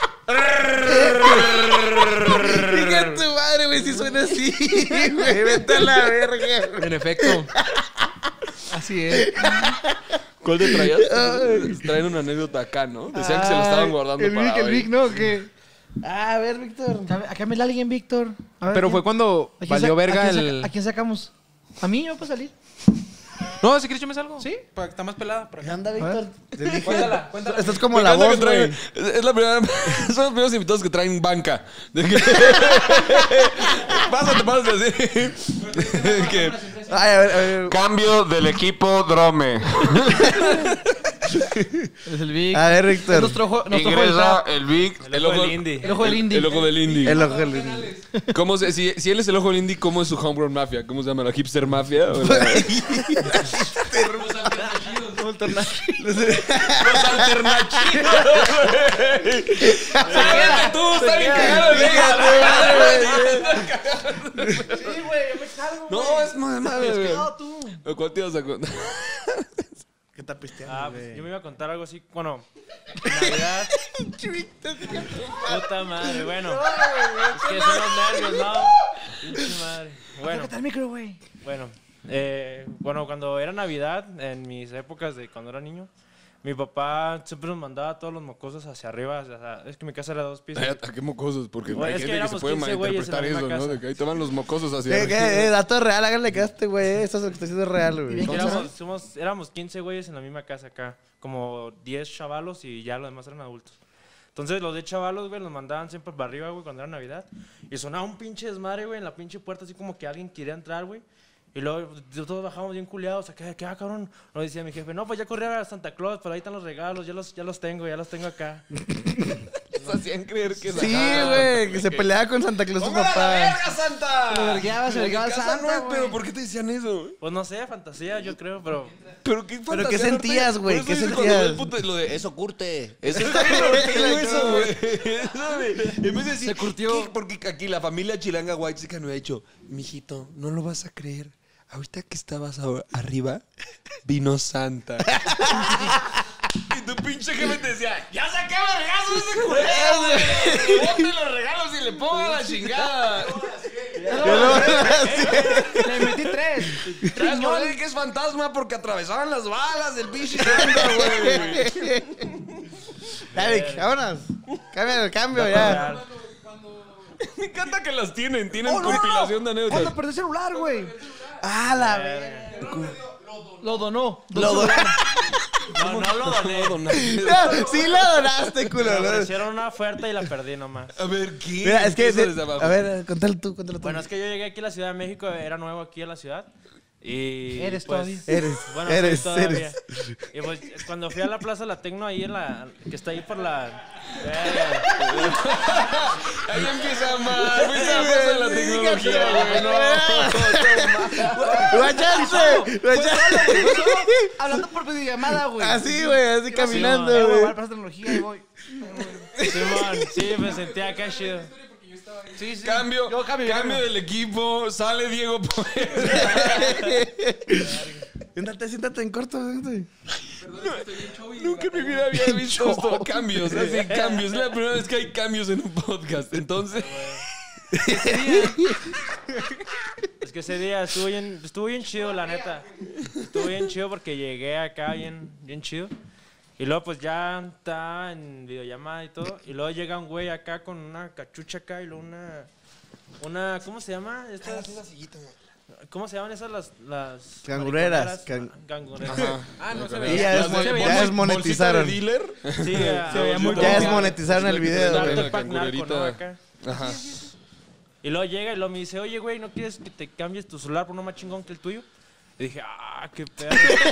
Diga tu madre, güey, si suena así, güey. Vete a la verga. En efecto. Así es. ¿Cuál te traías? Traen una anécdota acá, ¿no? Decían que se lo estaban guardando el para Vic, el hoy. Vic, ¿no? ¿Qué? Ah, a ver, Víctor. Acá me la alguien, Víctor. A ver, Pero ¿quién? fue cuando ¿A quién valió saca- verga a quién el... saca- ¿A quién sacamos? ¿A mí? ¿Yo puedo salir? No, si quieres yo me salgo. ¿Sí? Para que está más pelada. Por ¿Qué acá. anda, Víctor? Te dije- Cuéntala, cuéntala. Estás como Me la encanta voz, que traen- güey. Es la primera... Son los primeros invitados que traen banca. De que- Pásate, pásate así. Que- Ay, a ver, a ver. Cambio del equipo Drome. Es el Vic. A ver, Es Víctor. nuestro ojo, nuestro ojo del Ingresa trap. el Vic. El ojo del indie. El ojo del indie. El ojo del indie. El ojo del indie. ¿Cómo se, si, si él es el ojo del indie, ¿cómo es su homegrown mafia? ¿Cómo se llama? ¿La hipster mafia? ¿O la- Los alternativos, güey. Sáquete tú, está bien cagado el Sí, güey, yo me salgo. No, es más madre, güey. No, tú. ¿Cuál te ibas a contar? ¿Qué está pisteando, Ah, pues güey? yo me iba a contar algo así, bueno, Navidad. Puta madre, bueno. Es que son los nervios, ¿no? Pinche madre. Bueno, Acércate al micro, güey. bueno. Eh, bueno, cuando era Navidad, en mis épocas de cuando era niño, mi papá siempre nos mandaba todos los mocosos hacia arriba. O sea, es que mi casa era de dos pisos. Ay, ¿a qué mocosos? Porque Bueno, hay es que gente que, se éramos puede quince güeyes en la malinterpretar eso, misma ¿no? casa. De que ahí te van los mocosos hacia ¿Qué, arriba. qué? Eh, dato real, háganle que este, güey. Esto es lo que está haciendo real, güey. bien, Que ¿cómo se éramos, somos, éramos quince güeyes en la misma casa acá. Como diez chavalos y ya los demás eran adultos. Entonces los de chavalos, güey, los mandaban siempre para arriba, güey, cuando era Navidad. Y sonaba un pinche desmadre, güey, en la pinche puerta, así como que alguien quería entrar, güey. Y luego todos bajamos bien culiados. ¿Qué, qué, ah, cabrón? Nos decía mi jefe, no, pues ya corrí a Santa Claus, pero ahí están los regalos, ya los, ya los tengo, ya los tengo acá. nos hacían creer que Sí, güey, que se peleaba con Santa Claus su ¡Ponga la papá. verga, Santa! Se lo vergueaba, se En vergueaba mi casa Santa, no es, güey. pero ¿por qué te decían eso? Pues no sé, fantasía, yo creo, pero. ¿Pero qué fantasía? qué sentías, güey? Por eso ¿Qué dice cuando sentías? ve el puto- Lo de eso curte. Eso está bien divertido eso, güey. Eso de- En vez de decir, Se curtió. ¿qué? Porque aquí la familia chilanga white chica no ha hecho, mijito, no lo vas a creer. Ahorita que estabas a- arriba, vino Santa. Y tu pinche jefe te decía, ya saqué vergazos ese culero, güey. Ponte los regalos y le ponga la chingada. Le metí tres. ¿Sabes por qué que es fantasma? Porque atravesaban las balas del pinche Santa, güey. Eric, vámonos. Cambio, cambio Dato ya. real. Me encanta que las tienen, tienen Oh, no, compilación no, de no. anécdotas. Cuando perdió el celular, güey. Ah, la verga. Lo donó. Lo do- No, no lo doné. No, sí lo donaste, Me culo. ¿no? ofrecieron una oferta y la perdí nomás. A ver, ¿qué? Mira, es que. Empieza de- desde abajo. a ver, contalo tú, contalo tú. Bueno, es que yo llegué aquí a la Ciudad de México, era nuevo aquí en la ciudad. Y Eres pues, todavía. Eres, Bueno, eres, sí, todavía. eres. Y pues cuando fui a la Plaza La Tecno ahí en la que está ahí por la Ahí empieza mal, empieza mal de la tecnología, güey. No. ¡Guachante! ¡Guachante! Hablando por videollamada, güey. Así, güey, así Eh, caminando, güey, güey. voy a pasar tecnología y voy. Simón, sí, me sentía acá chido. Sí, sí. Cambio, Yo cambio, cambio cambio. del equipo, sale Diego Poel. Siéntate, siéntate en corto, siéntate. Nunca en mi vida había visto esto. Cambios, así, cambios. Es la primera vez que hay cambios en un podcast. Entonces, Es que ese día estuvo bien, estuvo bien chido, la neta. Estuvo bien chido porque llegué acá bien, bien chido. Y luego pues ya está en videollamada y todo. Y luego llega un güey acá con una cachucha acá y luego una... Una, ¿cómo se llama? Estas, ¿Cómo se llaman esas las... las Cangureras, mariconeras? can- Cangureras. Ah, no se Y ve. ya, las desmo- de- veía ya muy- desmonetizaron. ¿bolsita de dealer? Sí, ah, Se veía muy Ya bonito. desmonetizaron el video, La güey. Starter Pack narco, cangurerita. ¿no? Acá. Ajá. Y luego llega y luego me dice, oye, güey, ¿no quieres que te cambies tu celular por uno más chingón que el tuyo? Y dije, ah, qué pedo.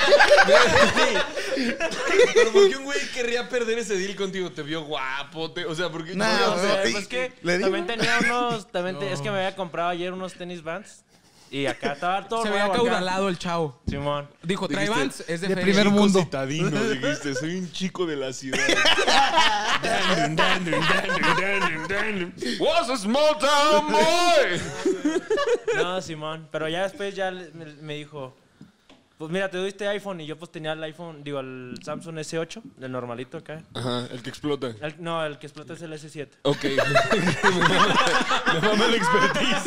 Pero ¿por qué un güey querría perder ese deal contigo? Te vio guapo, te- o sea, ¿por qué? Nah, no, O sea, güey. pues que ¿Le digo? también tenía unos, también te- es que me había comprado ayer unos tenis Vans y acá estaba todo Se veía nuevo acá. caudalado el chavo. Simón. Dijo, trae Dijiste, Vans, es de, de feria. primer Chico mundo. citadino, dijiste, soy un chico de la ciudad. Was a small town boy. No, Simón. Pero ya después ya le- me, me dijo, pues mira, te doy este iPhone y yo pues tenía el iPhone, digo, el Samsung ese ocho, el normalito acá. Ajá, el que explota. El- no, el que explota es el ese siete. Ok. Me mama el expertise.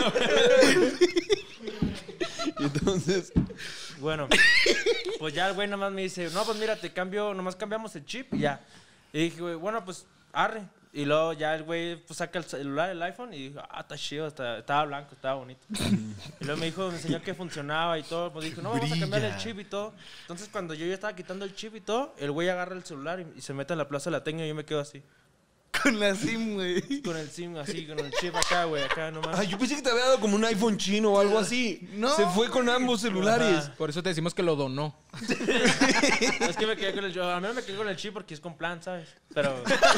Y entonces, Bueno, pues ya el güey nomás me dice, no, pues mira, te cambio, nomás cambiamos el chip y ya. Y dije, güey, bueno, pues arre. Y luego ya el güey pues, saca el celular, el iPhone, y dijo, ah, está chido, está- estaba blanco, estaba bonito. Y luego me dijo, me enseñó que funcionaba y todo. Pues dijo, no, vamos a cambiar el chip y todo. Entonces cuando yo ya estaba quitando el chip y todo, el güey agarra el celular y, y se mete en la plaza de la Tecno y yo me quedo así. Con la SIM, güey. Con el SIM así, con el chip acá, güey, acá nomás. ay, yo pensé que te había dado como un iPhone chino o algo así. No. Se fue con ambos celulares. Por eso te decimos que lo donó. Es que me quedé con el yo, al menos me quedé con el chip porque es con plan, ¿sabes? Pero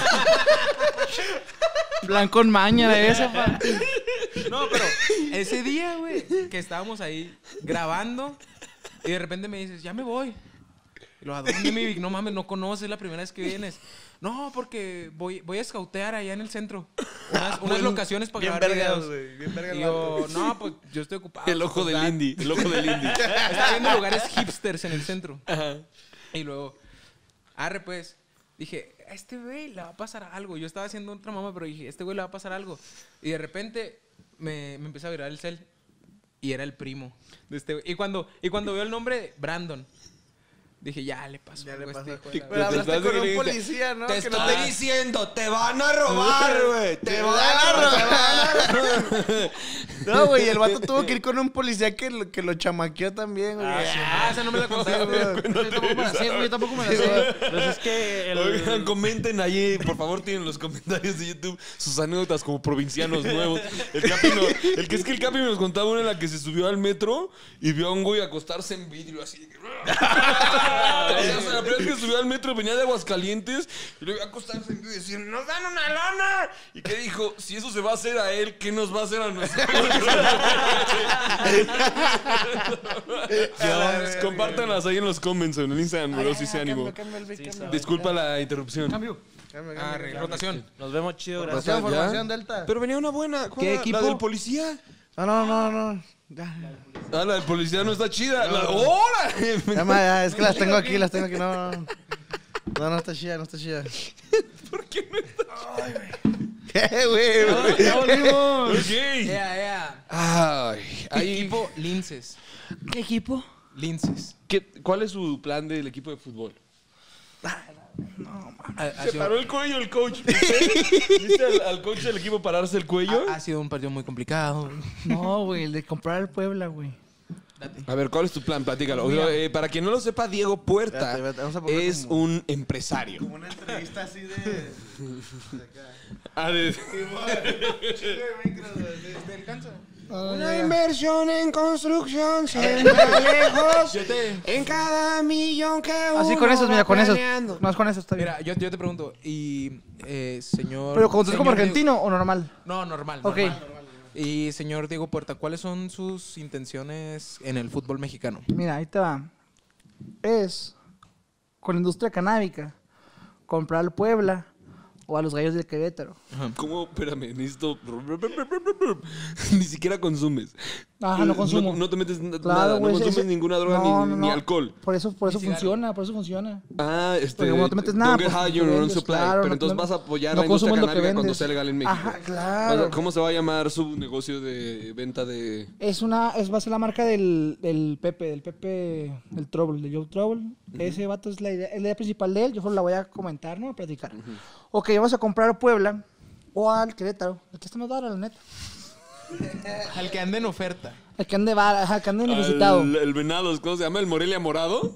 Plan con maña de esa, pa. No, pero ese día, güey, que estábamos ahí grabando y de repente me dices, ya me voy. Y lo, ¿a dónde, mi Vic? No mames, no conoces, es la primera vez que vienes. No, porque voy, voy a escautear allá en el centro. Unas, unas locaciones para Bien grabar vergas, videos. güey. Bien vergas. Y yo, no, pues yo estoy ocupado. El ojo pues, del da- indie. El ojo del indie. Estaba viendo lugares hipsters en el centro. Y luego, arre pues, dije, a este güey le va a pasar algo. Yo estaba haciendo otra mamá, pero dije, a este güey le va a pasar algo. Y de repente me, me empezó a virar el cel. Y era el primo de este güey. Y cuando, y cuando veo el nombre, Brandon, dije, ya le pasó Ya algo le a pasó. este hijo de la Pero hablaste estás con un diciendo- policía, ¿no? Te Que no estoy te- diciendo, te van a robar, güey. Te van a robar. No, güey, el vato tuvo que ir con un policía que lo, que lo chamaqueó también, güey. Ah, esa no me la conté, güey. Yo tampoco me la sé, güey. Yo tampoco me la sé. pues es que el... Oigan, comenten ahí, por favor, tienen los comentarios de YouTube sus anécdotas como provincianos nuevos. El Capi no- el que es que el Capi nos contaba una en la que se subió al metro y vio a un güey acostarse en vidrio así. O sea, la primera vez que subió al metro venía de Aguascalientes y le iba a acostar y decir, ¡nos dan una lana! ¿Y qué dijo? Si eso se va a hacer a él, ¿qué nos va a hacer a nosotros? Dios, compártanlas ahí en los comments en el Instagram, bro, si se animó. Disculpa la interrupción. Cambio. Ah, rotación. Nos vemos chido, Formación, gracias. ¿Ya? formación, Delta. Pero venía una buena. ¿Cuál ¿Qué era? equipo? ¿La del policía? No, no, no, no. Ya, Ah, la del policía no está chida. La... ¡Hola! ya, ma, ya, es que las tengo aquí, las tengo aquí. No, no. No, no está chida, no está chida. ¿Por qué no está ¿Qué, güey? Ya volvimos. Ok. Yeah, yeah. Ay, ahí... Equipo Linces. ¿Qué equipo? Linces. ¿Qué- ¿Cuál es su plan del equipo de fútbol? Ha, ha Se sido, paró el cuello el coach. ¿Viste, ¿Viste al, al coach del equipo pararse el cuello? ha, ha sido un partido muy complicado. No, güey, el de comprar el Puebla, güey. A ver, ¿cuál es tu plan? Platícalo. Mira. Eh, para quien no lo sepa, Diego Puerta Espérate, espérate, vamos a poner es como- un empresario. Como una entrevista así de... Ah, de- Una inversión en construcción siempre lejos. Yo te, En cada millón que uno Así con esos, va mira, con esos. planeando. Más con esos está bien. mira, yo, yo te pregunto, y eh, señor... Pero como tú como señor argentino o normal. Diego- no, normal, Ok. normal. Y señor Diego Puerta, ¿cuáles son sus intenciones en el fútbol mexicano? Mira, ahí te va. Es con la industria canábica comprar al Puebla o a los Gallos del Querétaro. ¿Cómo? Espérame, necesito... Ni siquiera consumes. Ajá, no consumo. No, no te metes n- Claro, nada, güey, no ese- consumes ese- ninguna droga no, ni, no, ni no. alcohol. Por eso, por eso Ni cigarro. funciona, por eso funciona. Ah, este... Porque como no te metes nada, Don't get pues, high tú on your own vendes, supply. claro, pero no- entonces no- vas a apoyar no la industria consumes lo que canábica cuando vendes. sea legal en México. Ajá, claro. ¿Cómo se va a llamar su negocio de venta de...? Es una, es, va a ser la marca del, del Pepe, del Pepe, del Trouble, de Joe Trouble. Ese vato es la idea, es la idea principal de él. Yo solo la voy a comentar, ¿no? A platicar. Ok, vamos a comprar a Puebla o al Querétaro. El que está más barato, la neta. Al que ande en oferta. El que ande bar, ajá, el que ande necesitado. El, el Venados, ¿cómo se llama? ¿El Morelia Morado?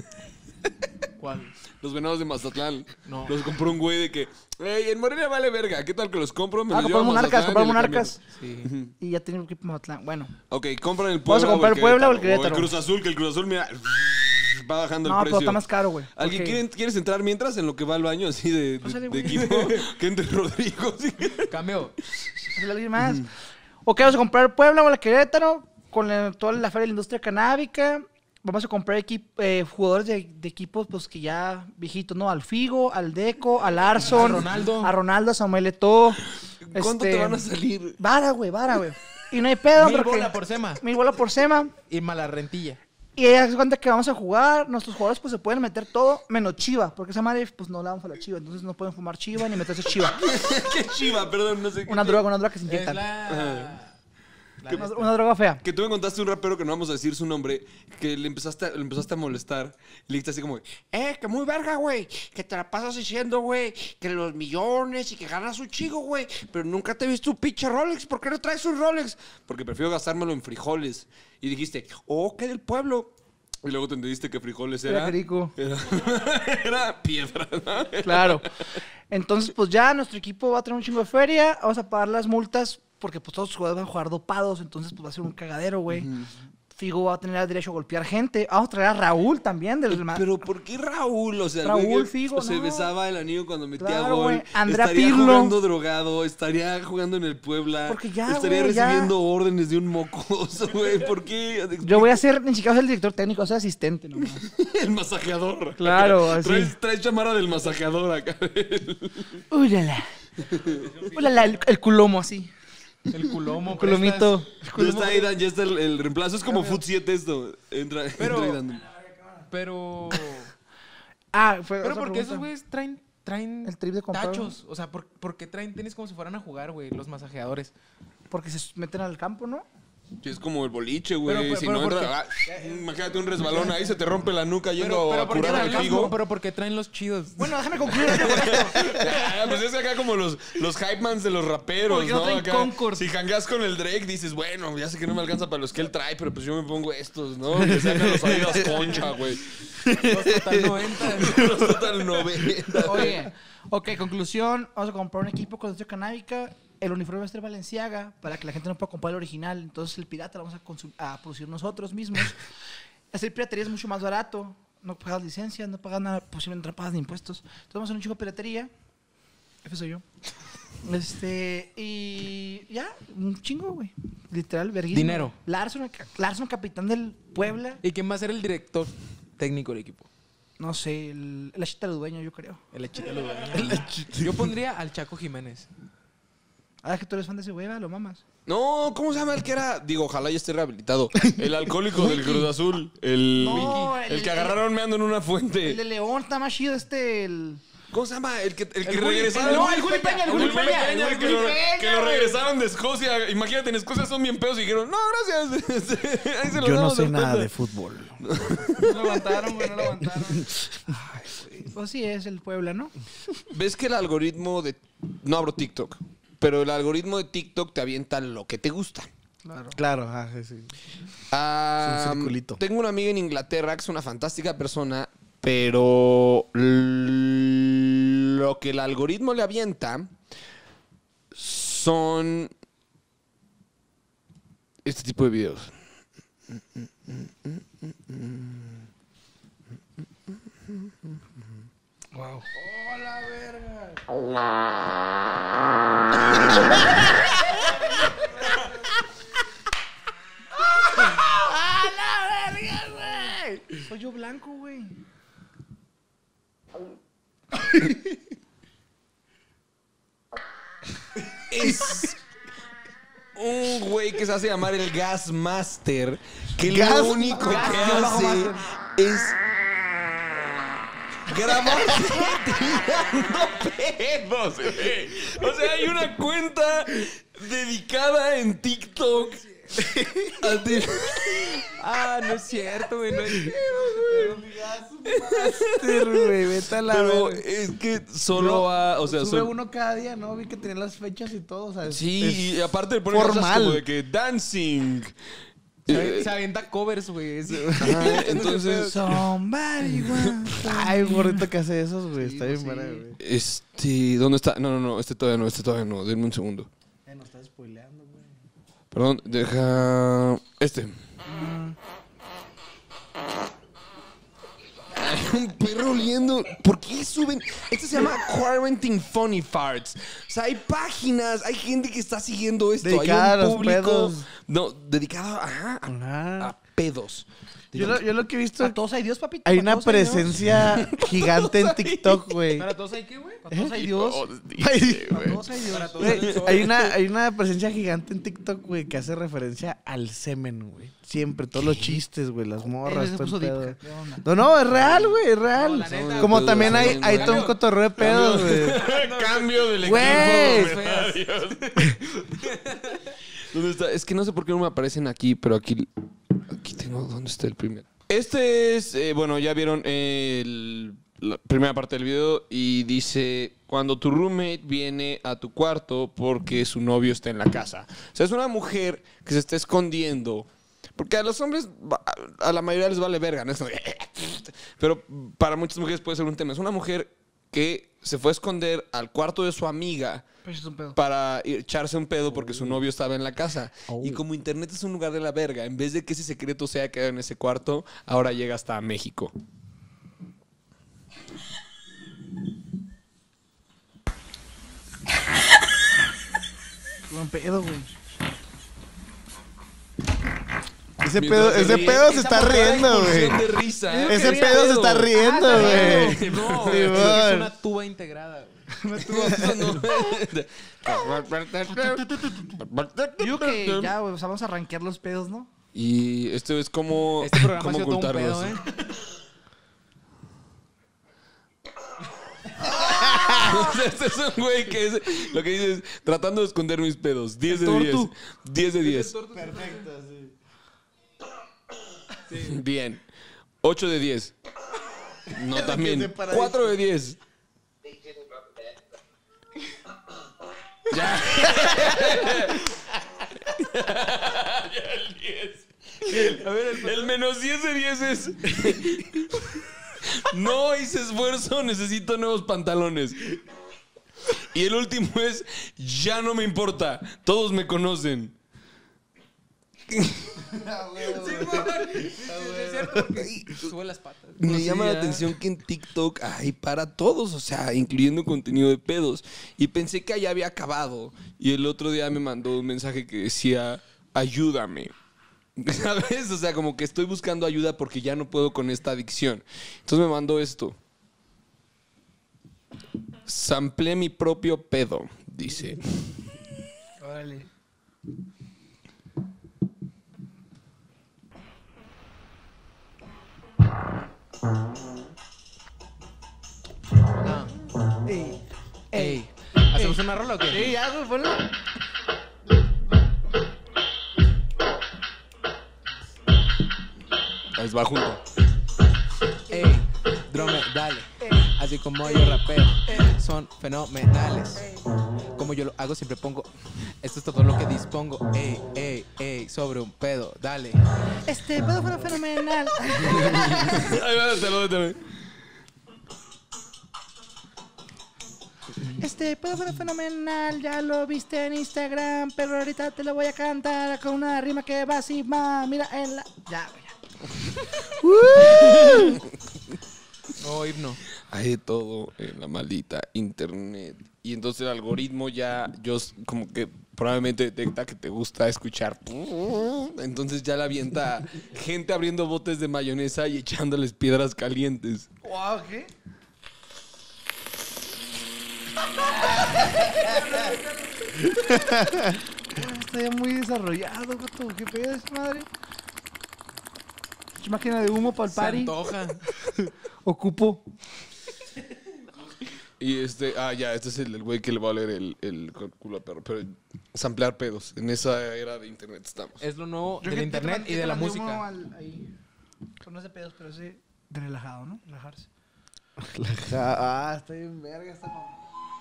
¿Cuál? Los Venados de Mazatlán. No. Los compró un güey de que... Ey, en Morelia vale verga. ¿Qué tal que los compro? Me Ah, los llevo comprar a monarcas, Mazatlán comprar y le monarcas. Sí. Y ya tiene un equipo Mazatlán. Bueno. cambian. Ok, compran el Vamos Puebla a comprar o el el Puebla o el O Querétaro. el Cruz Azul, que el Cruz Azul, mira... Va bajando No, el pero precio. está más caro, güey. ¿Alguien Porque- quiere, quieres entrar mientras en lo que va al baño así de, de, Pásale, de güey. equipo? Que entre Rodrigo. ¿Sí? Cambio. Hazle a alguien más. Ok, vamos a comprar el Puebla o el Querétaro con la- toda la feria de la industria canábica. Vamos a comprar equip- eh, jugadores de, de equipos pues que ya viejitos, ¿no? Al Figo, al Deco, al Arson. A Ronaldo. A Ronaldo, a Samuel Eto'o. ¿Cuánto este, te van a salir? Vara, güey, vara, güey. Y no hay pedo, Mil porque... bola por sema. Mil bola por sema. Y mala rentilla. Y haz de cuenta que vamos a jugar, nuestros jugadores pues se pueden meter todo menos chiva, porque esa madre pues no la damos a la chiva, entonces no pueden fumar chiva ni meterse chiva. ¿Qué chiva? Perdón, no sé. Una qué- droga, una droga que se Es inyectan. la... la Una, de una droga fea. Que tú me contaste un rapero que no vamos a decir su nombre, que le empezaste a, le empezaste a molestar. Y le dijiste así como, eh, que muy verga, güey. Que te la pasas diciendo, güey, que los millones y que ganas un chico, güey. Pero nunca te he visto un pinche Rolex. ¿Por qué no traes un Rolex? Porque prefiero gastármelo en frijoles. Y dijiste, oh, que del pueblo. Y luego te entendiste que frijoles era... Era perico. Era, era piedra, ¿no? Claro. Entonces, pues ya nuestro equipo va a tener un chingo de feria. Vamos a pagar las multas porque pues todos los jugadores van a jugar dopados. Entonces, pues va a ser un cagadero, güey. Figo va a tener derecho a golpear gente. Vamos a traer a Raúl también. Del ma- Pero ¿por qué Raúl? O sea, el Raúl, güey que Figo, se no. besaba el anillo cuando metía Claro, gol. güey. Andrea estaría Pirlo. jugando drogado, estaría jugando en el Puebla. Porque ya, estaría güey, ya. recibiendo órdenes de un mocoso, güey. ¿Por qué? Yo voy a ser, ni siquiera ser el director técnico, soy asistente nomás. El masajeador. Claro, así. Traes, traes chamarra del masajeador acá. Ulala. Ulala, el, el culomo así. El culomo. El culomito. Ya está ahí, Dan, ya está el, el reemplazo. Es como Foot siete esto. Entra, Pero- entra ahí dando. Pero... Ah, fue Pero otra porque esos pregunta. güeyes traen, traen El trip de comprar. tachos. O sea, ¿por, por qué traen tenis como si fueran a jugar, güey? Los masajeadores. Porque se meten al campo, ¿no? Sí, es como el boliche, güey. Pero- Si pero no ¿por entra, ah, imagínate un resbalón ahí, se te rompe la nuca yendo Pero, pero, a ¿por qué curar traen al los- figo. pero porque traen los chidos. Bueno, déjame concluir con esto. Ah, pues es acá como los, los hype mans de los raperos, Porque no ¿no? traen Acá, Concord. si jangas con el Drake, dices, bueno, ya sé que no me alcanza para los que él trae, pero pues yo me pongo estos, ¿no? Que sean los Adidas Concha, güey. Los Total noventa. Los Total noventa. Oye, ok, conclusión. Vamos a comprar un equipo con industria canábica. El uniforme va a ser Balenciaga para que la gente no pueda comprar el original. Entonces el pirata lo vamos a, consum- a producir nosotros mismos. Hacer piratería es mucho más barato. no pagas licencias, no pagas nada, posiblemente no pagas ni impuestos. Entonces vamos a hacer un chico de piratería. Ese soy yo. Este, y ya, un chingo, güey. Literal, verguísimo. Dinero. Larson, Larson, capitán del Puebla. ¿Y quién va a ser el director técnico del equipo? No sé, el, el Achita Ludueño, yo creo. El Achita Ludueño. Yo pondría al Chaco Jiménez. Ah, que tú eres fan de ese güey, ¿va? Lo mamas. No, ¿cómo se llama el que era? Digo, ojalá ya esté rehabilitado. El alcohólico del Cruz Azul. El, No, el, el- que el- agarraron meando en una El fuente. de León está más chido este, el... ¿Cómo se llama? El que, el que El Juli- regresaron. el- no, el Juli Peña, el El Juli Juli Peña, Peña, el que, Juli lo, Peña, que lo güey. regresaron de Escocia. Imagínate, en Escocia son bien pedos y dijeron, no, gracias. Ahí se lo Yo no damos sé de nada cuenta. de fútbol. No lo aguantaron, güey, no lo aguantaron. Pues sí, es el Puebla, ¿no? ¿Ves que el algoritmo de... No abro TikTok, pero el algoritmo de TikTok te avienta lo que te gusta. Claro. Claro, ah, sí, sí. Ah, Es un circulito. tengo una amiga en Inglaterra que es una fantástica persona, pero l- lo que el algoritmo le avienta son este tipo de videos. Wow. Soy yo blanco, güey. Es un güey que se hace llamar el Gas Master, que Gas- lo único Gas- que yo lo hago hace Master. es grabarse tirando pedos, güey. O sea, hay una cuenta dedicada en TikTok a ti- Ah, no es cierto, güey. No es... güey, vete a la Pero verga. es que solo va, o sea, Sube son- uno cada día, ¿no? Vi que tenía las fechas y todo, o sea, es- sí, es y aparte le ponen cosas formal. como de que dancing. Se, Eh, se avienta covers, güey. eso. ajá, entonces, Somebody once- Ay, un gordito que hace esos, güey. Está bien verga, güey. este, ¿dónde está? No, no, no, este todavía no, este todavía no. Denme un segundo. Eh, nos estás spoileando, güey. Perdón, deja este. Hay un perro oliendo. ¿Por qué suben? Esto se llama Quarantine Funny Farts. O sea, hay páginas, hay gente que está siguiendo esto. Dedicada hay un a los público. pedos. No, dedicado ajá, a, Ajá. a pedos. Yo lo, yo lo que he visto, Para todos hay Dios, papito. hay para una todos hay Dios. presencia gigante en TikTok, güey. ¿Para todos hay qué, güey? Para todos hay Dios. Oh, Ay, dice, Para güey. todos hay Dios. Para todos Güey, hay sol. hay una, hay una presencia gigante en TikTok, güey, que hace referencia al semen, güey. Siempre, todos los chistes, güey, las morras, Eh, se todo el puso pedo. deep. ¿Qué onda? No, no, es real, güey, es real. No, la neta, Como güey, también hay, cambio, hay güey. todo un cotorreo de pedos, güey. Cambio del Güey. equipo. Adiós. ¿Dónde está? Es que no sé por qué no me aparecen aquí, pero aquí, aquí tengo. ¿Dónde está el primero? Este es, eh, bueno, ya vieron el- la primera parte del video y dice cuando tu roommate viene a tu cuarto porque su novio está en la casa. O sea, es una mujer que se está escondiendo. Porque a los hombres, va- a la mayoría les vale verga, ¿no? Es como, pero para muchas mujeres puede ser un tema. Es una mujer que se fue a esconder al cuarto de su amiga Pues es un pedo. para ir- echarse un pedo porque su novio estaba en la casa. Y como internet es un lugar de la verga, en vez de que ese secreto se haya quedado en ese cuarto, ahora llega hasta México. Buen pedo, güey. Ese Mientras pedo, se ese ríe, pedo se esa está mujer riendo, da güey. incursión de risa. Ese ¿Qué pedo se está riendo, Ah, güey. No, Sí, es güey. una tuba integrada, güey. Yo digo que ya, güey, o sea, vamos a rankear los pedos, ¿no? Y esto es como, Este programa ha cómo sido todo un ocultarlos. pedo, ¿eh? Este es un güey que es lo que dices, tratando de esconder mis pedos. diez de diez. tortu. diez de diez. Perfecto, sí. Bien. ocho de diez. No, también. se para cuatro de diez. Ya. Ya el diez. A ver, el, el menos diez de diez es. No hice esfuerzo, necesito nuevos pantalones. Y el último es. Ya no me importa. Todos me conocen. Es cierto, porque sube las patas. Me Pues llama sí, la ya. atención que en TikTok hay para todos, o sea, incluyendo contenido de pedos. Y pensé que ya había acabado. Y el otro día me mandó un mensaje que decía, ayúdame. ¿Sabes? O sea, como que estoy buscando ayuda porque ya no puedo con esta adicción. Entonces me mandó esto. Samplé mi propio pedo, dice. Órale. No. Ey. Ey. ¿Hacemos una rola o qué? Sí, ya, güey, ponlo. Ahí va junto. Ey, drome, dale. Así como yo rapeo, son fenomenales. Como yo lo hago, siempre pongo. Esto es todo lo que dispongo. Ey, ey, ey, sobre un pedo, dale. Este pedo fue fenomenal. Ahí va, te lo te Este pedo fue fenomenal, ya lo viste en Instagram, pero ahorita te lo voy a cantar con una rima que va así, ma, mira en la... Ya, güey. No, himno. Hay de todo en la maldita internet. Y entonces el algoritmo ya, yo s- como que probablemente detecta que te gusta escuchar. Entonces ya le avienta gente abriendo botes de mayonesa y echándoles piedras calientes. Wow, ¿qué? Está ya muy desarrollado, gato. ¿Qué pedo es, madre? ¿Qué máquina de humo para el Se party? antoja. Ocupo. Y este, ah, ya, este es el el güey que le va a leer el, el culo a perro. Pero samplear pedos. En esa era de internet estamos. Es lo nuevo Yo del que- internet yo que y de la mandé humo música. al- ahí. Pues no es de pedos, pero sí de relajado, ¿no? Relajarse. Ah, está bien verga esta mamá.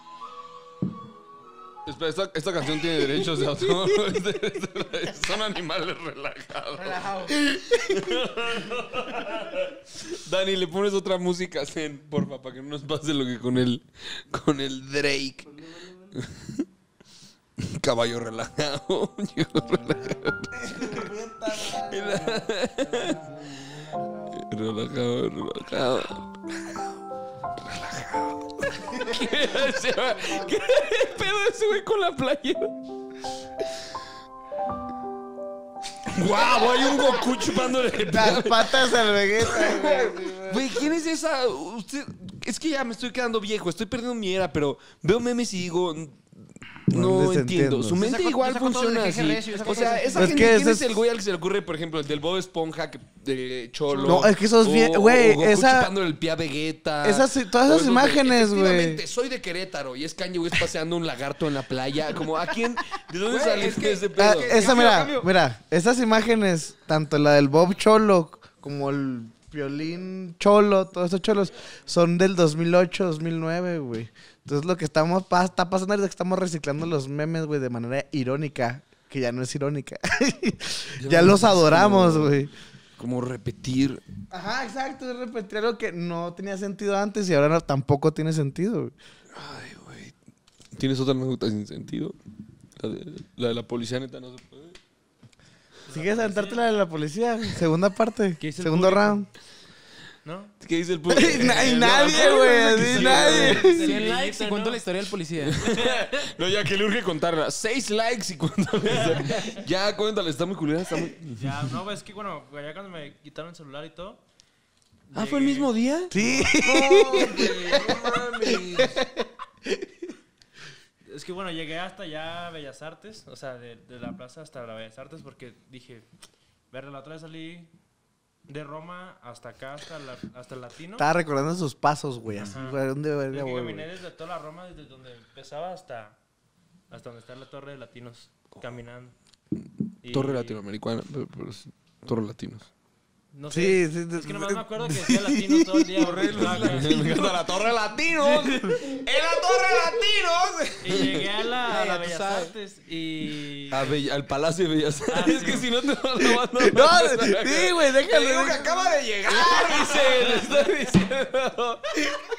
Espera, esta, esta canción tiene derechos de autor. Son animales relajados. Relajado. Dani, le pones otra música zen, porfa, para que no nos pase lo que con el, con el Drake. Caballo relajado. Yo relajado. Relajado, relajado. ¿Qué, ese- ¿Qué pedo ese güey con la playera? ¡Guau! Hay un Goku chupándole Las patas al Vegeta, güey. Güey, ¿quién es esa? Usted, es que ya me estoy quedando viejo, estoy perdiendo mi era, pero veo memes y digo, no, les entiendo. entiendo. Su mente Yo saco- igual yo saco todo funciona de así. G G R S, yo saco O sea, todo de esa Es gente, que ¿quién ese es es- el güey al que se le ocurre, por ejemplo, el del Bob Esponja que, de Cholo? No, es que esos o- bien- o güey, Goku esa- chupándole el pie a Vegeta. Esas- todas O esas esos de, imágenes, güey. Efectivamente, soy de Querétaro y es Kanye West paseando un lagarto en la playa. Como, ¿a quién? ¿De dónde Güey, sale es que- ese Ah, pedo? esa, Cambio, mira, cambio. mira, esas imágenes, tanto la del Bob Cholo como el violín Cholo, todos esos cholos, son del dos mil ocho, dos mil nueve, güey. Entonces lo que estamos pa- está pasando es que estamos reciclando los memes, güey, de manera irónica, que ya no es irónica. Ya los adoramos, güey. Como repetir. Ajá, exacto, es repetir algo que no tenía sentido antes y ahora no- tampoco tiene sentido, güey. Ay, güey. ¿Tienes otra anécdota sin sentido? La de la, de la policía neta no se puede. ¿Sigues a aventarte la de la policía? Segunda parte, ¿Qué dice el segundo público? round. ¿No? ¿Qué dice el público? Y na- y nadie, güey, así nadie. cien likes y cuento la historia del policía. No, ya que le urge contarla. Seis likes y cuéntale. Ya, cuéntale, está muy culera. Está muy... Ya, no, es que bueno, ya cuando me quitaron el celular y todo. Ah, ¿fue el mismo día? Sí. Es que bueno, llegué hasta ya Bellas Artes, o sea, de, de la plaza hasta la Bellas Artes, porque dije, ver, la otra vez salí de Roma hasta acá, hasta, la, hasta el Latino. Estaba recordando sus pasos, güey. Así, Ajá. güey, ¿dónde Es verga, que güey? caminé desde toda la Roma, desde donde empezaba hasta, hasta donde está la Torre de Latinos, caminando. Y- Torre latinoamericana. pero- pero sí, Torre latinos. No Sí, sé, sí, es que nomás me acuerdo que decía Latinos todo el día. Me encanta la Torre Latinos. ¡En la Torre Latinos! Y llegué a la, a la Ya tú Bellas sabes. Artes y... A Bella- al Palacio de Bellas Artes. Ah, es sí. que si no te van a mandar. No, sí, güey, Te déjalo. digo que acaba de llegar, dice. Le estoy diciendo.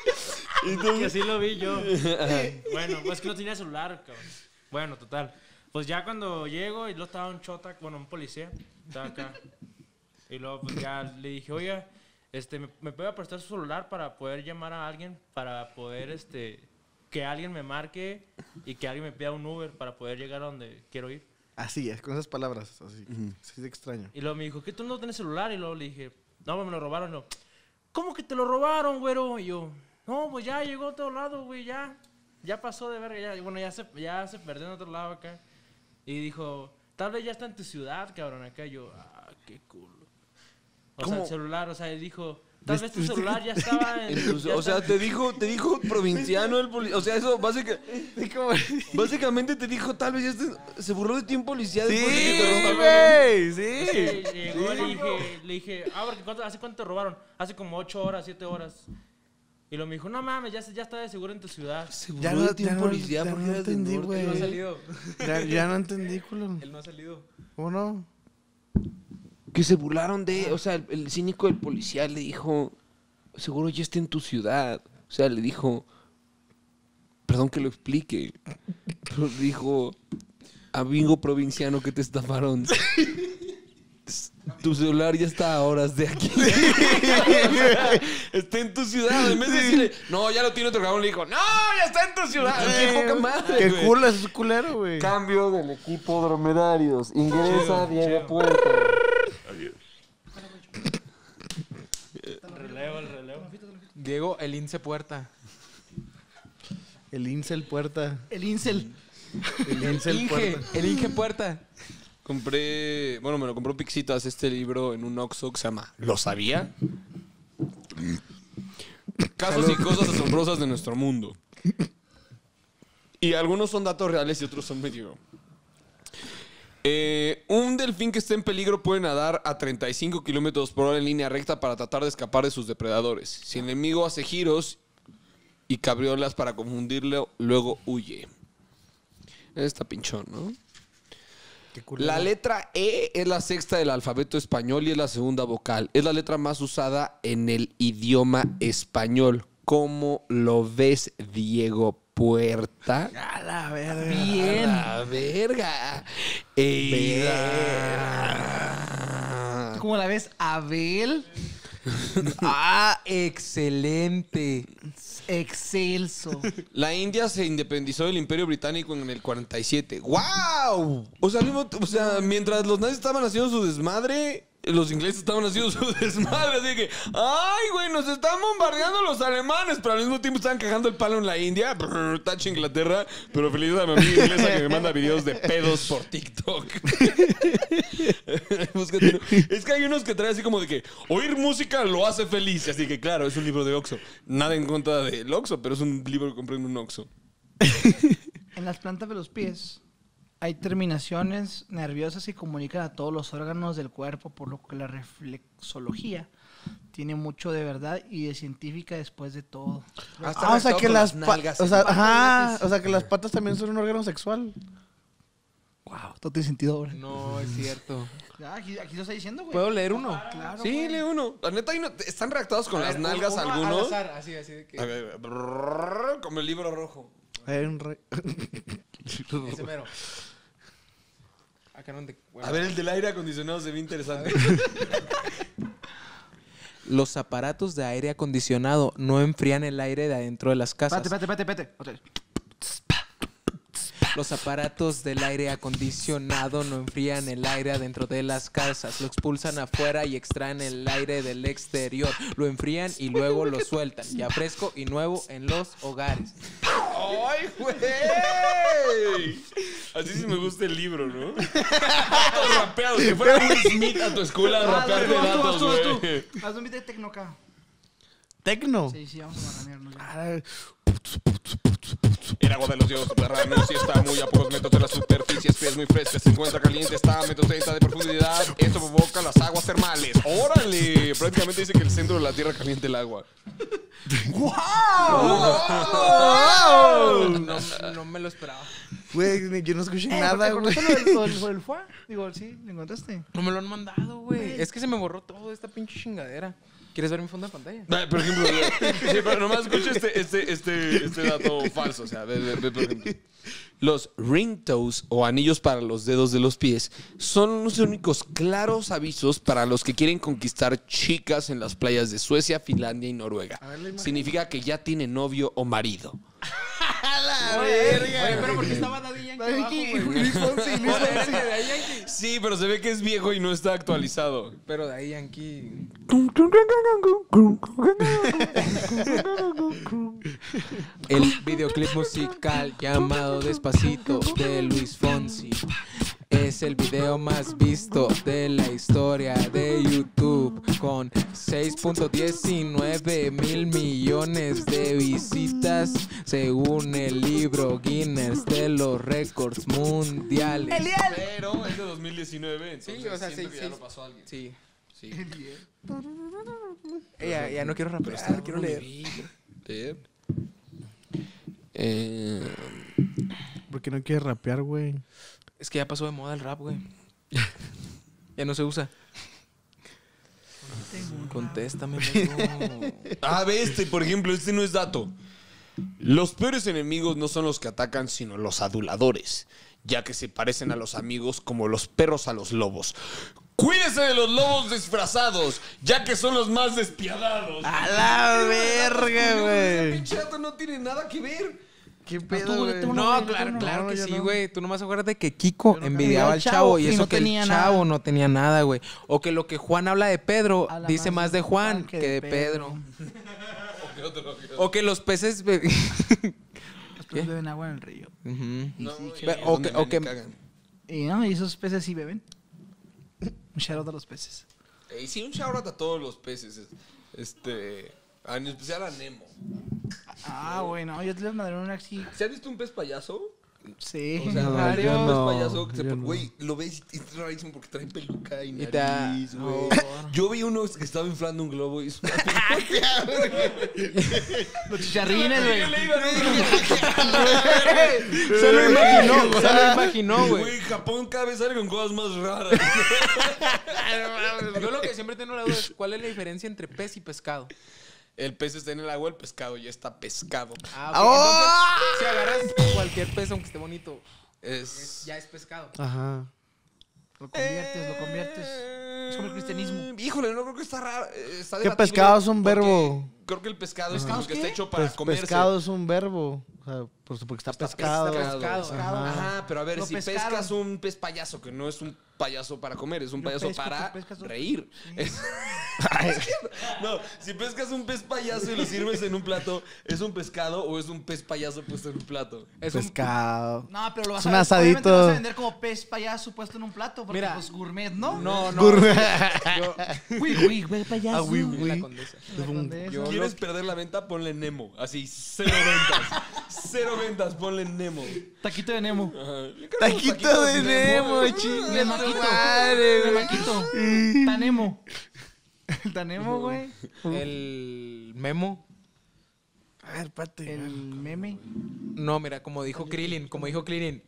Que así lo vi yo. Bueno, pues que no tenía celular, cabrón. Bueno, total. Pues ya cuando llego y luego estaba un chota, bueno, un policía, estaba acá. Y luego pues ya le dije, oiga, este, ¿me, me puede prestar su celular para poder llamar a alguien? Para poder, este, que alguien me marque y que alguien me pida un Uber para poder llegar a donde quiero ir. Así es, con esas palabras, así. Uh-huh. Sí, es extraño. Y luego me dijo, ¿qué tú no tienes celular? Y luego le dije, no, pues me lo robaron. Y luego, ¿cómo que te lo robaron, güero? Y yo, no, pues ya llegó a otro lado, güey, ya. Ya pasó de verga, ya. Bueno, ya se, ya se perdió en otro lado acá. Y dijo, tal vez ya está en tu ciudad, cabrón, acá. Y yo, ah, qué culo. O ¿Cómo? sea, el celular, o sea, él dijo, tal vez tu celular ya estaba en... en tu, ya o sea, te dijo, te dijo provinciano el policía. O sea, eso básica, básicamente te dijo, tal vez ya esté, se burló de ti un policía. Sí, después de que te robaron. güey, sí. Es que llegó, sí, le dije, le dije, ah, porque ¿cuánto, ¿hace cuánto te robaron? Hace como ocho horas, siete horas. Y lo me dijo, no mames, ya, ya está de seguro en tu ciudad. Se burló ya no, de ti un policía no, porque no eras entendí, del norte. Él no ha salido. Ya, ya no entendí, culo. Él no ha salido. ¿Cómo no? Que se burlaron de, o sea, el, el cínico del policía le dijo, seguro ya está en tu ciudad. O sea, le dijo, perdón que lo explique, pero le dijo, amigo provinciano que te estafaron, tu celular ya está a horas de aquí. Está en tu ciudad. En vez de decirle, no, ya lo tiene otro cabrón, le dijo, no, ya está en tu ciudad. Qué poca madre. Qué güey. culo, es culero, güey. Cambio del equipo Dromedarios. Ingresa Diego Puerta. Relevo, el relevo. Diego, el Ince Puerta. El Incel Puerta. El Incel. El Incel Inge, Puerta. el Inge Puerta. Compré, bueno, me lo compró Pixitas este libro en un Oxxo que se llama ¿Lo sabía? Casos y cosas asombrosas de nuestro mundo. Y algunos son datos reales y otros son medio... Eh, un delfín que esté en peligro puede nadar a treinta y cinco kilómetros por hora en línea recta para tratar de escapar de sus depredadores. Si el enemigo hace giros y cabriolas para confundirlo, luego huye. Está pinchón, ¿no? La letra E es la sexta del alfabeto español y es la segunda vocal. Es la letra más usada en el idioma español. ¿Cómo lo ves, Diego Puerta? A la verga. Bien. A la verga. Eh, ¿Cómo la ves, Abel? Ah, excelente. Excelso. La India se independizó del Imperio Británico en el cuarenta y siete. ¡Wow! O sea, al mismo t- o sea, mientras los nazis estaban haciendo su desmadre, los ingleses estaban haciendo su desmadre. Así que, ¡ay, güey! Nos están bombardeando los alemanes. Pero al mismo tiempo estaban cagando el palo en la India. Brr, tache Inglaterra. Pero feliz a mi amiga inglesa que me manda videos de pedos por TikTok. Búscate uno. Es que hay unos que traen así como de que oír música lo hace feliz. Así que, claro, es un libro de Oxxo. Nada en contra del Oxxo, pero es un libro que compré en un Oxxo. En las plantas de los pies hay terminaciones nerviosas que comunican a todos los órganos del cuerpo, por lo que la reflexología tiene mucho de verdad y de científica después de todo. Ah, o sea que las patas, o sea, ajá, o sea que las patas también son un órgano sexual. Wow, todo tiene sentido ahora. No, es cierto. Ah, aquí, aquí lo está diciendo, güey. ¿Puedo leer uno? Claro, Sí, güey. lee uno. La neta, hay uno- están redactados con A las ver, nalgas uno al algunos. azar, así, así de que... A ver, brrr, como el libro rojo. Hay un re... Ese mero. Acá no te... bueno. A ver, el del aire acondicionado se ve interesante. Los aparatos de aire acondicionado no enfrían el aire de adentro de las casas. Espérate, espérate, espérate, espérate. Otra vez. Los aparatos del aire acondicionado no enfrían el aire adentro de las casas. Lo expulsan afuera y extraen el aire del exterior. Lo enfrían y luego lo sueltan. Ya fresco y nuevo en los hogares. ¡Ay, güey! Así sí me gusta el libro, ¿no? Datos rapeados. Que fuera Will Smith a tu escuela a rapearte tú, tú, datos, tú, tú, güey. tú. Haz un beat de tecno acá. ¿Tecno? Sí, sí, vamos a marranearnos ya. Ah, El agua de los dioses subterráneos y está muy a pocos metros de la superficie. Es muy fresca, se encuentra caliente, está a metro treinta de profundidad. Esto provoca las aguas termales. ¡Órale! Prácticamente dice que el centro de la Tierra calienta el agua. No, no me lo esperaba. Güey, yo no escuché Eh, nada, güey. ¿encontraste lo del, lo del, lo del foie? Digo, sí, ¿lo encontraste? No me lo han mandado, güey. Es que se me borró todo esta pinche chingadera. ¿Quieres ver mi fondo de pantalla? Ah, por ejemplo, sí, pero nomás escucha este, este, este, este dato falso. O sea, ve, ve, ve, por ejemplo. Los ringtoes o anillos para los dedos de los pies son los únicos claros avisos para los que quieren conquistar chicas en las playas de Suecia, Finlandia y Noruega. Significa que ya tiene novio o marido. Oye, oye, pero ¿por qué estaba Daddy Yankee abajo, güey? Luis Fonsi, Luis Fonsi. Daddy Yankee. Sí, pero se ve que es viejo y no está actualizado. Pero Daddy Yankee... El videoclip musical llamado Despacito de Luis Fonsi es el video más visto de la historia de YouTube, con seis punto diecinueve mil millones de visitas según el libro Guinness de los récords mundiales. Pero es de dos mil diecinueve, entonces Sí, o sea, siento sí, que ya sí. lo pasó alguien. Sí. Sí. Eh, Ya, ya no quiero Pero rapear, está quiero duro, leer. mi vida. Leer. Eh, ¿Por qué no quieres rapear, güey? Es que ya pasó de moda el rap, güey. Ya no se usa. Contéstame, amigo. Ah, ve este, por ejemplo, este no es dato. Los peores enemigos no son los que atacan, sino los aduladores, ya que se parecen a los amigos como los perros a los lobos. Cuídese de los lobos disfrazados, ya que son los más despiadados. ¡A la verga, güey! Ese pinche dato no tiene nada que ver. ¿Qué tú, pedo, güey? tú No, güey, claro, no, claro no, que yo sí, no. güey. Tú nomás acuérdate que Kiko no envidiaba envidiaba al chavo y y eso no que el tenía chavo nada. no tenía nada, güey. O que lo que Juan habla de Pedro Habla dice más de Juan que de Pedro. O que los peces... be- Los peces beben agua en el río. Ujú. No, Ve- o que- o que- Y no, y esos peces sí beben. Un shout out a los peces. Y sí, un shout out a todos los peces. Este, en especial a Nemo. Ah, bueno, yo te les mandaré una así. ¿Se has visto un pez payaso? Sí, O sea, No, varios yo no, pez payaso que se yo pon- no. güey, lo ves y es rarísimo porque traen peluca y Y te da- nariz, güey. Oh. Yo vi uno que estaba inflando un globo y es una los chicharrines, güey. Se lo imaginó, se lo imaginó, güey. Güey, Japón cada vez sale con cosas más raras. Yo lo que siempre tengo la duda es cuál es la diferencia entre pez y pescado. El pez está en el agua, el pescado ya está pescado. Ah, ok. Entonces, si agarras cualquier pez, aunque esté bonito, Es... es- ya es pescado. Ajá. Lo conviertes, lo conviertes. Es como el cristianismo. Eh, Híjole, no creo que está raro. eh, Está ¿Qué debatible pescado es un porque verbo? Creo que el pescado es ¿Pescado como que qué? está hecho para Pues comerse. pescado es un verbo. O sea, por su- porque está, pescado. está pescado. Ajá. Ajá, pero a ver, Lo si pescaron. pescas un pez payaso, que no es un payaso para comer, es un Lo payaso pesco, para tú pescas un- reír. Es- no, si pescas un pez payaso y lo sirves en un plato, ¿es un pescado o es un pez payaso puesto en un plato? Es un Pescado. No, pero lo vas Es un a obviamente lo vas asadito. a vender como pez payaso puesto en un plato. Porque Mira. pues gourmet, ¿no? No, no. Gourmet. Yo, Uy, uy, güey, payaso. Ah, uy, en la uy. Condesa. La Condesa. Yo- ¿Quieres perder la venta? Ponle Nemo. Así, cero ventas. Cero ventas, ponle Nemo. Taquito de Nemo. Ajá. Taquito de Nemo, De chinga. Maquito. madre, De güey. Maquito. Tanemo. El Tanemo, güey. El memo. A ver, espérate. El meme. No, mira, como dijo Krillin, como dijo Krillin.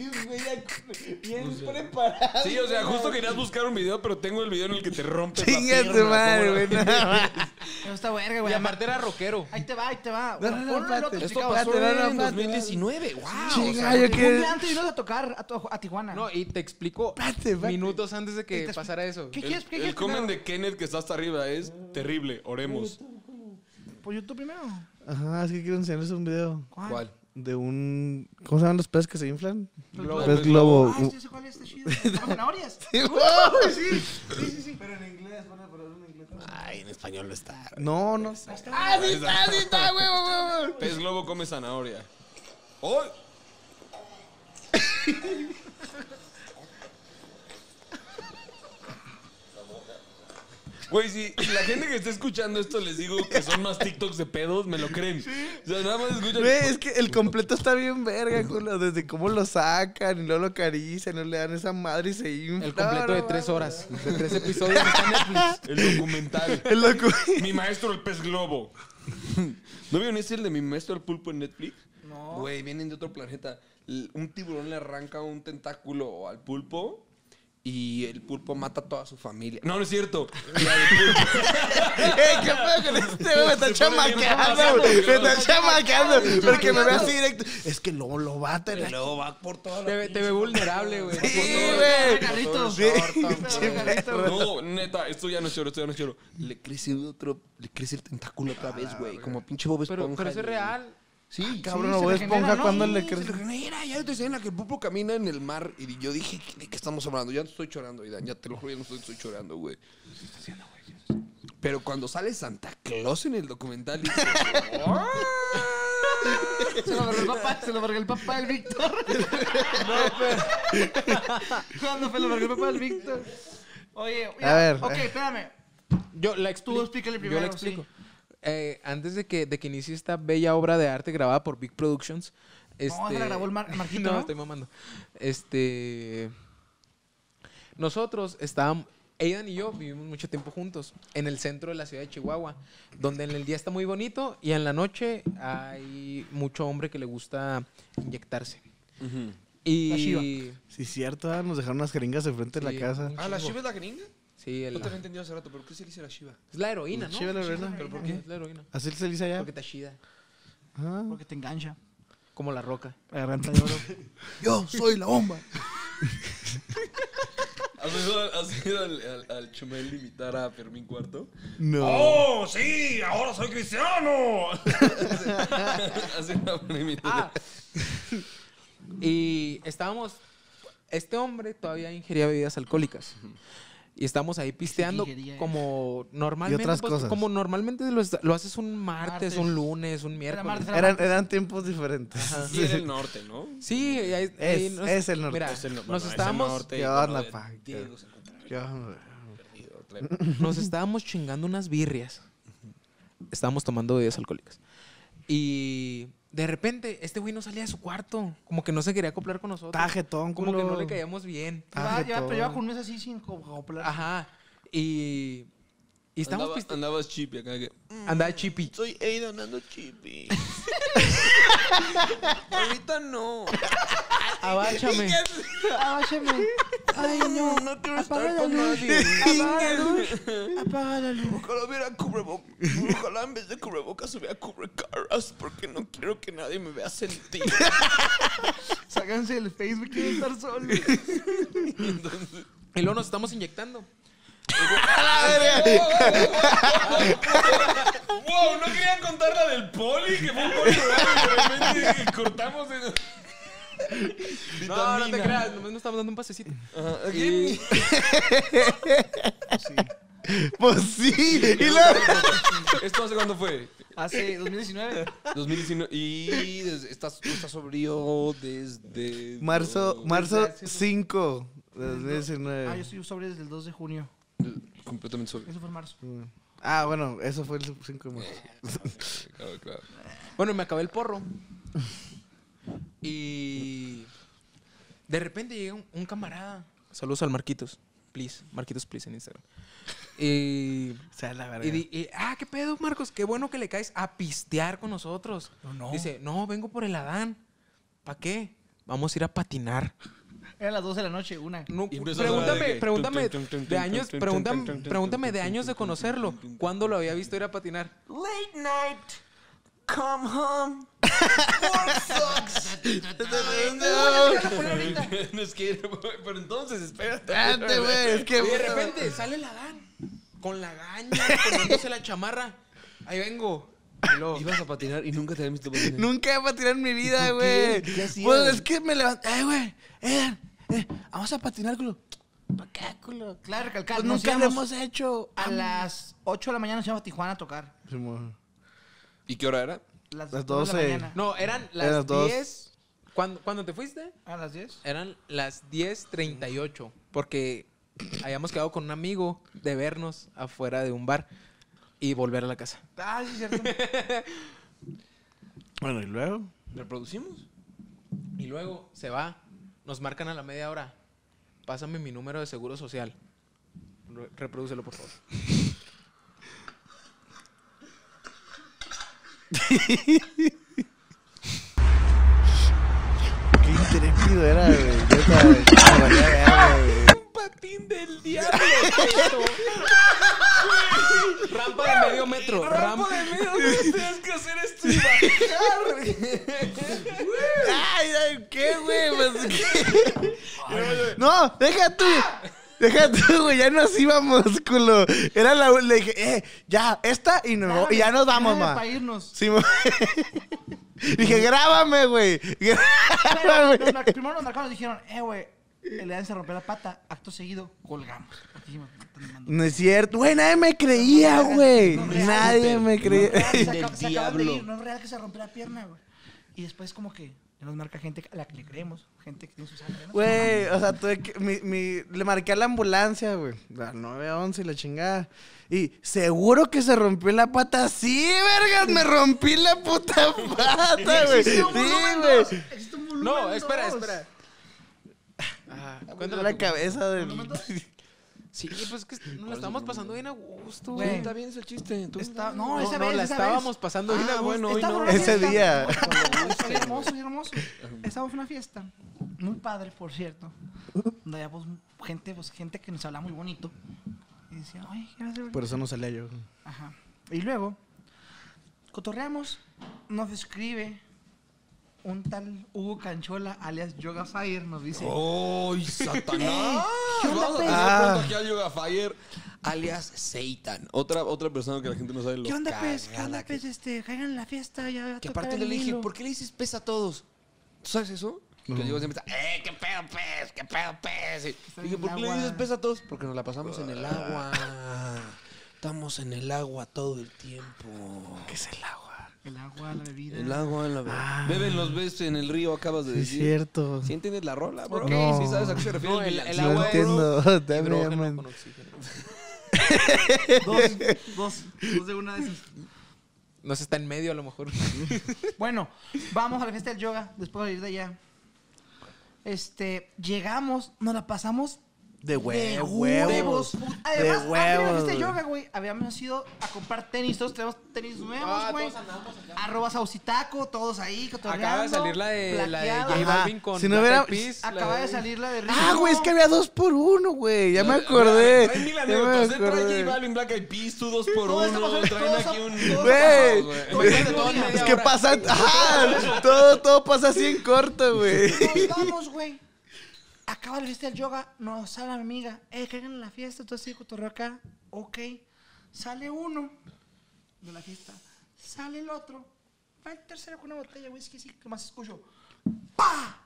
Bien preparado. Sí, o sea, justo querías buscar un video, pero tengo el video en el que te rompes la Chinga pierna. tu madre, ¿cómo la- güey. nada más. Eso está verga, Y güey. aparte era rockero. Ahí te va, ahí te va. No, no, no, Ponlo en espérate. otro, Esto chica, pasó Espérate, no, no, en espérate. dos mil diecinueve. ¡Wow! Chinga, o sea, yo Un quiero. día antes vinimos a tocar a, tu- a Tijuana. No, y te explico Espérate, espérate. minutos antes de que Y te- pasara eso. ¿Qué el, quieres? ¿Qué el quieres comen primero? de Kenneth que está hasta arriba es terrible. Oremos. ¿Por YouTube primero? Ajá, es que quiero enseñarles un video. ¿Cuál? ¿Cuál? De un. ¿Cómo se llaman los peces que se inflan? Globo. Pez globo. Ah, este sé cuál es, está chido. ¿Con zanahorias? Sí, Sí, sí, sí, sí. Pero en inglés, bueno, pero en inglés. Ay, en español no está. No, no. Ah, está. Ah, sí está, sí está, güey, güey, güey. Pez globo come zanahoria. ¡Oh! Güey, si la gente que está escuchando esto les digo que son más TikToks de pedos, me lo creen. O sea, nada más escuchan. Güey, es que el completo está bien verga, culo. Desde cómo lo sacan y luego lo acarician, no le dan esa madre y se infla. El completo No, de no, tres no. horas. De tres episodios está en Netflix. El documental. El loco. Mi maestro el pez globo. ¿No vieron ese el de mi maestro el pulpo en Netflix? No. Güey, vienen de otro planeta. l- un tiburón le arranca un tentáculo al pulpo y el pulpo mata a toda su familia. No, no es cierto. ¡Ey, qué pedo con este, güey! Me está chamaqueando, güey. Me está chamaqueando. Porque me ve así directo. Es que luego lo va a tener. Luego va por toda la Te, ve- te ve vulnerable, güey. Sí, Por todo- güey. Carrito. Sí, No, neta, esto ya no es choro, esto ya no es choro. Le crece otro, le crece el tentáculo otra vez, güey. Como pinche Bob Esponja. Pero, pero eso es güey. real. Sí, Cabrón, Sí, no se voy a regenera, esponja ¿no? cuando Sí, le Se crece. regenera, ya te en la que el pulpo camina en el mar. Y yo dije, ¿de qué estamos hablando? Ya no estoy llorando, Aidan. Ya te lo juro, ya no estoy, estoy llorando, güey. Pero cuando sale Santa Claus en el documental, dice, Se lo vergó el papá, se lo vergó el papá del Víctor. No, pero. ¿Cuándo fue lo vergó el papá del Víctor? Oye, mira, A ver, Ok, eh. espérame. Yo la explico. Tú explícale Yo primero, la explico. sí. Eh, antes de que, de que inicie esta bella obra de arte grabada por Big Productions. Este... No, esa la grabó el Mar- Marquito, no, ¿no? estoy mamando. Este. Nosotros estábamos. Aidan y yo vivimos mucho tiempo juntos en el centro de la ciudad de Chihuahua, donde en el día está muy bonito y en la noche hay mucho hombre que le gusta inyectarse. Y. La Shiva. Sí, cierto, ah, nos dejaron unas jeringas enfrente de Sí, la casa. un ah, ¿la chingo. Shiva es la gringa? Sí, el- No te había entendido hace rato, pero ¿qué se le dice a la Shiva? es la heroína, La ¿no? Shiva es la heroína. ¿Pero por qué? Es la heroína. Así se dice allá. Porque te chida. Ah, Porque te engancha. Como la roca. La garganta de oro. yo soy la bomba. ¿Has ido, has ido al, al, al Chumel imitar a Fermín Cuarto? No. ¡Oh, sí! ¡Ahora soy cristiano! Hace una buena imitación. Ah. Y estábamos. Este hombre todavía ingería bebidas alcohólicas. Y estábamos ahí pisteando ingería. como normalmente. Y otras pues, cosas. Como normalmente lo, es- lo haces un martes, Martes. un lunes, un miércoles. martes, Eran, eran tiempos diferentes. Y era el norte, ¿no? Sí, ahí- ahí Es- nos- es el norte. Mira, Es el no- nos bueno, es el estábamos. norte. ¿Qué Bueno, onda, de pa? Diego se encontraba ¿Qué onda? perdido, otra- Nos estábamos chingando unas birrias. Estábamos tomando bebidas alcohólicas. Y de repente, este güey no salía de su cuarto. Como que no se quería acoplar con nosotros. Tajetón, Como que culo. no le caíamos bien. Lleva, lleva, pero lleva todo. con un mes así sin co- acoplar. Ajá. Y. Y estamos Andaba- piste- Andabas chippy acá que... Andaba chippy. Soy Aidan, ando chippy. Ahorita no. Abáchame. Abáchame. Ay, no. No quiero Apaga estar la con luz. nadie. Apaga la luz. Apaga la luz. Ojalá hubiera cubrebocas. Ojalá en vez de cubrebocas hubiera cubrecaras. Porque no quiero que nadie me vea sentir. Ságanse del Facebook, quiero estar solo. Entonces... Y luego nos estamos inyectando. ¡Wow! ¿No querían contar la del poli? Que fue un poli raro y de repente cortamos en... No, no te creas. Nomás nos estamos dando un pasecito. Ajá. Y- Pues sí. Y luego. ¿Esto hace cuándo fue? Hace dos mil diecinueve. dos mil diecinueve. Y desde, estás, tú estás sobrio desde... Marzo, marzo Desde hace- cinco de dos mil Ah, yo diecinueve. estoy sobre desde el dos de junio. Completamente sobrio. Eso fue en marzo. Ah, bueno, eso fue el cinco de marzo. Claro, claro. Bueno, me acabé el porro. Y. De repente llega un, un camarada. Saludos al Marquitos. Please. Marquitos, please en Instagram. Y. O sea, la verdad. Y, di- y, ah, qué pedo, Marcos. Qué bueno que le caes a pistear con nosotros. No, no. Dice, no, vengo por el Adán. ¿Para qué? Vamos a ir a patinar. Eran las dos de la noche, una. No, Y empezó a hablar pregúntame, de que- pregúntame tum, tum, tum, de tum, años, tum, pregúntame, tum, tum, tum, pregúntame tum, de tum, años de tum, tum, conocerlo. tum, tum, tum. ¿Cuándo lo había visto ir a patinar? Late night. Come home. Work sucks. No, es que... Pero entonces, espérate. Espérate, güey. Es que. Y de repente sale el Adán con la gaña, poniéndose la chamarra. Ahí vengo. Y luego, Ibas a patinar y nunca te habían visto patinar. Nunca iba a patinar en mi vida, por qué? güey. ¿Qué hacías? Pues es que me levanté. Eh, güey. Eh, eh, vamos a patinar, culo. ¿Para qué, culo? Claro, recalcar. Pues nos nunca lo íbamos hemos hecho. A las ocho de la mañana nos íbamos a Tijuana a tocar. Simón. ¿Y qué hora era? Las, Las dos de la doce. mañana. no, eran Eran las dos. diez. ¿Cuándo, ¿Cuándo te fuiste? ¿A las diez? Eran las diez treinta y ocho. Porque habíamos quedado con un amigo de vernos afuera de un bar y volver a la casa. Ah, sí, cierto. Bueno, y luego. ¿Reproducimos? Y luego se va, nos marcan a la media hora. Pásame mi número de seguro social. Re- Reprodúcelo, por favor. Qué puta, güey. Me valía verga, güey. Un patín del diablo. Rampa de medio metro. Rampa de medio metro. Tienes que hacer esto y bajar. Ay, ay, ¿qué, güey? Pues, ¿qué? No, deja tú. Deja tú, güey. Ya nos íbamos, culo. Era la. Le dije, eh, ya, esta y, no, y ya nos vamos, ma. Para irnos. Sí, ma. Dije, grábame, güey. Grábame. Pero, los, primero los narcanos dijeron, eh, güey, el Leán se rompió la pata. Acto seguido, colgamos. Dijimos, no es cierto. Güey, nadie me creía, güey. No, nadie me creía. No, se, acab se acaban de ir. No es real que se rompió la pierna, güey. Y después como que nos marca gente a la que le creemos. Gente que tiene su sangre, ¿no? Güey, o sea, tuve que, mi, mi, le marqué a la ambulancia, güey. A nueve once y la chingada. Y seguro que se rompió la pata. Sí, vergas, me rompí la puta pata, güey. Sí, güey. No, espera, espera. Ah, cuéntale la cabeza del... Sí, pues que nos la estamos pasando bien a gusto. Güey. Sí, está bien ese chiste. ¿Tú? Está, no, No, esa no, vez, la esa estábamos vez. pasando bien Ah, a gusto. Hoy no. Ese día. Fue hermoso, fue hermoso. Estábamos en una fiesta, muy padre, por cierto. Donde había pues, gente, pues, gente que nos hablaba muy bonito. Y decía, ay, ¿qué hacer? Por eso no salía yo. Ajá. Y luego, cotorreamos, nos escribe un tal Hugo Canchola, alias Yoga Fire, nos dice... ¡Ay, Satanás! ¿Qué onda, Vamos a pez? tener Ah. pronto aquí al Yoga Fire, alias Satan. Otra, otra persona que la gente no sabe lo ¿Qué onda, pez? ¿Qué cagada onda, que pez? Este, caigan en la fiesta, ya va a Que tocar aparte el le dije, hilo. ¿por qué le dices pez a todos? ¿Tú sabes eso? No. Que yo siempre está, ¡eh, qué pedo pez! ¡Qué pedo pez! Y Está dije, en ¿por qué le agua. dices pez a todos? Porque nos la pasamos en el agua. Estamos en el agua todo el tiempo. ¿Qué es el agua? El agua, la bebida. El agua, en la Ah. Beben los besos en el río, acabas de Sí, es decir. cierto. ¿Sí entiendes la rola, bro? No. ¿Sí sabes a qué se refiere? No, el- el Milancito, No agua es- entiendo. También, Hidrógeno man. con oxígeno. Dos, dos, dos de una de esas. No se está en medio a lo mejor. Bueno, vamos a la fiesta del yoga, después de ir de allá. Este, llegamos, nos la pasamos De hue- de huevos. put- De Además, antes de la huevos, fiesta del güey. yoga, güey, habíamos ido a comprar tenis, todos tenemos tenis nuevos, Ah, güey. todos andamos acá. Arroba Saucitaco, todos ahí, cotorreando. Acaba de salir la de, la de plaqueado. J Ajá. Balvin con Si no Black hubiera- Eyed Peas, la Acaba de salir la de Ritmo. Ah, güey, es que había dos por uno, güey. Ya me acordé. Traen mil Ya me anécdotas, ¿eh? Trae acordé. J Balvin, Black Eyed Peas, tú dos por Todo esto uno. pasó- Traen todo aquí eso- un... todo Güey, eso- Imagínate todo en Todo media es que hora. pasa. Ajá, todo, todo pasa así en corto, güey. Nos vamos, güey. Acaba la fiesta del yoga, nos habla mi amiga. Eh, caigan en la fiesta, entonces sí, cotorreo acá. Ok. Sale uno de la fiesta. Sale el otro. Va el tercero con una botella de whisky, sí, que más escucho. ¡Pah!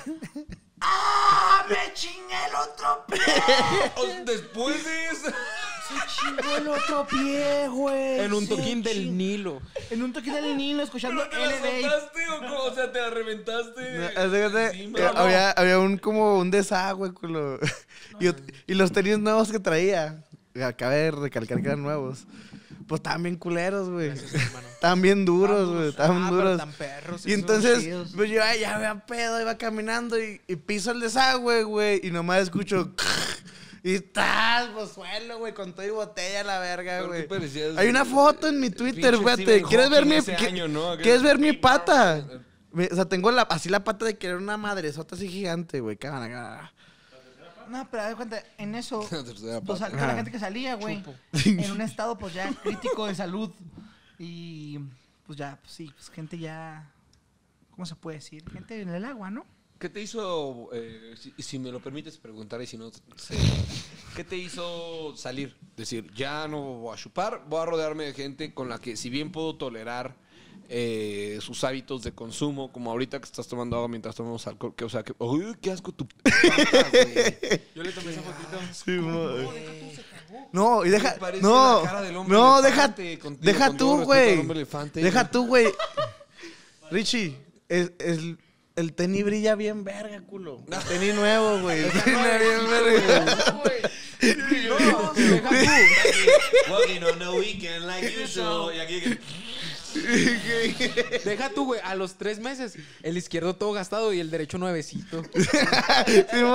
¡Ah! ¡Me chingué el otro pie! Después de eso... Se chingó el otro pie, güey. En un Se toquín del ching- Nilo. En un toquín del Nilo, escuchando ¿Pero te la L D. soltaste o cómo? O sea, te la reventaste. Haz de cuenta, encima. eh, había, había un como un desagüe, culo. Y, ot- y los tenis nuevos que traía, acabé de recalcar que eran nuevos. Pues estaban bien culeros, güey. Estaban bien duros, güey. Estaban Ah, pero duros. tan perros. Y esos. entonces, chidos. pues yo ay, ya me pedo, iba caminando y, y piso el desagüe, güey. Y nomás escucho. Y estás, pues suelo, güey, con todo y botella a la verga, Pero güey. tú parecías, Hay una eh, foto en mi Twitter, pinche güey. Stephen ¿Quieres ver Hawking mi ese qué- año, ¿no? ¿Quieres ver mi pata? Me- O sea, tengo la, así la pata de que era una madresota así gigante, güey. Cámara, cámara. No, pero de cuenta, en eso, La tercera pues, pata. toda la gente que salía, güey, en un estado, pues, ya crítico de salud. Y, pues, ya, pues, sí, pues, gente ya, ¿cómo se puede decir? Gente en el agua, ¿no? ¿Qué te hizo, eh, si, si me lo permites preguntar y si no sé, qué te hizo salir? Decir, ya no voy a chupar, voy a rodearme de gente con la que si bien puedo tolerar eh, sus hábitos de consumo, como ahorita que estás tomando agua mientras tomamos alcohol, que o sea, que, uy, qué asco tu pata, güey. Yo le tomé esa fotito. Sí, mo- No, y deja. Parece No, la cara del hombre no, deja. elefante, contigo, Deja con todo tú, respeto al güey. hombre elefante. Deja tú, güey. Richie, es, es- el tenis brilla bien verga, culo. El tenis nuevo, güey. El tenis bien verga. No, deja tú. Walking on the weekend like usual. Y aquí que- Deja tú, güey. A los tres meses, el izquierdo todo gastado y el derecho nuevecito. Sí, mo-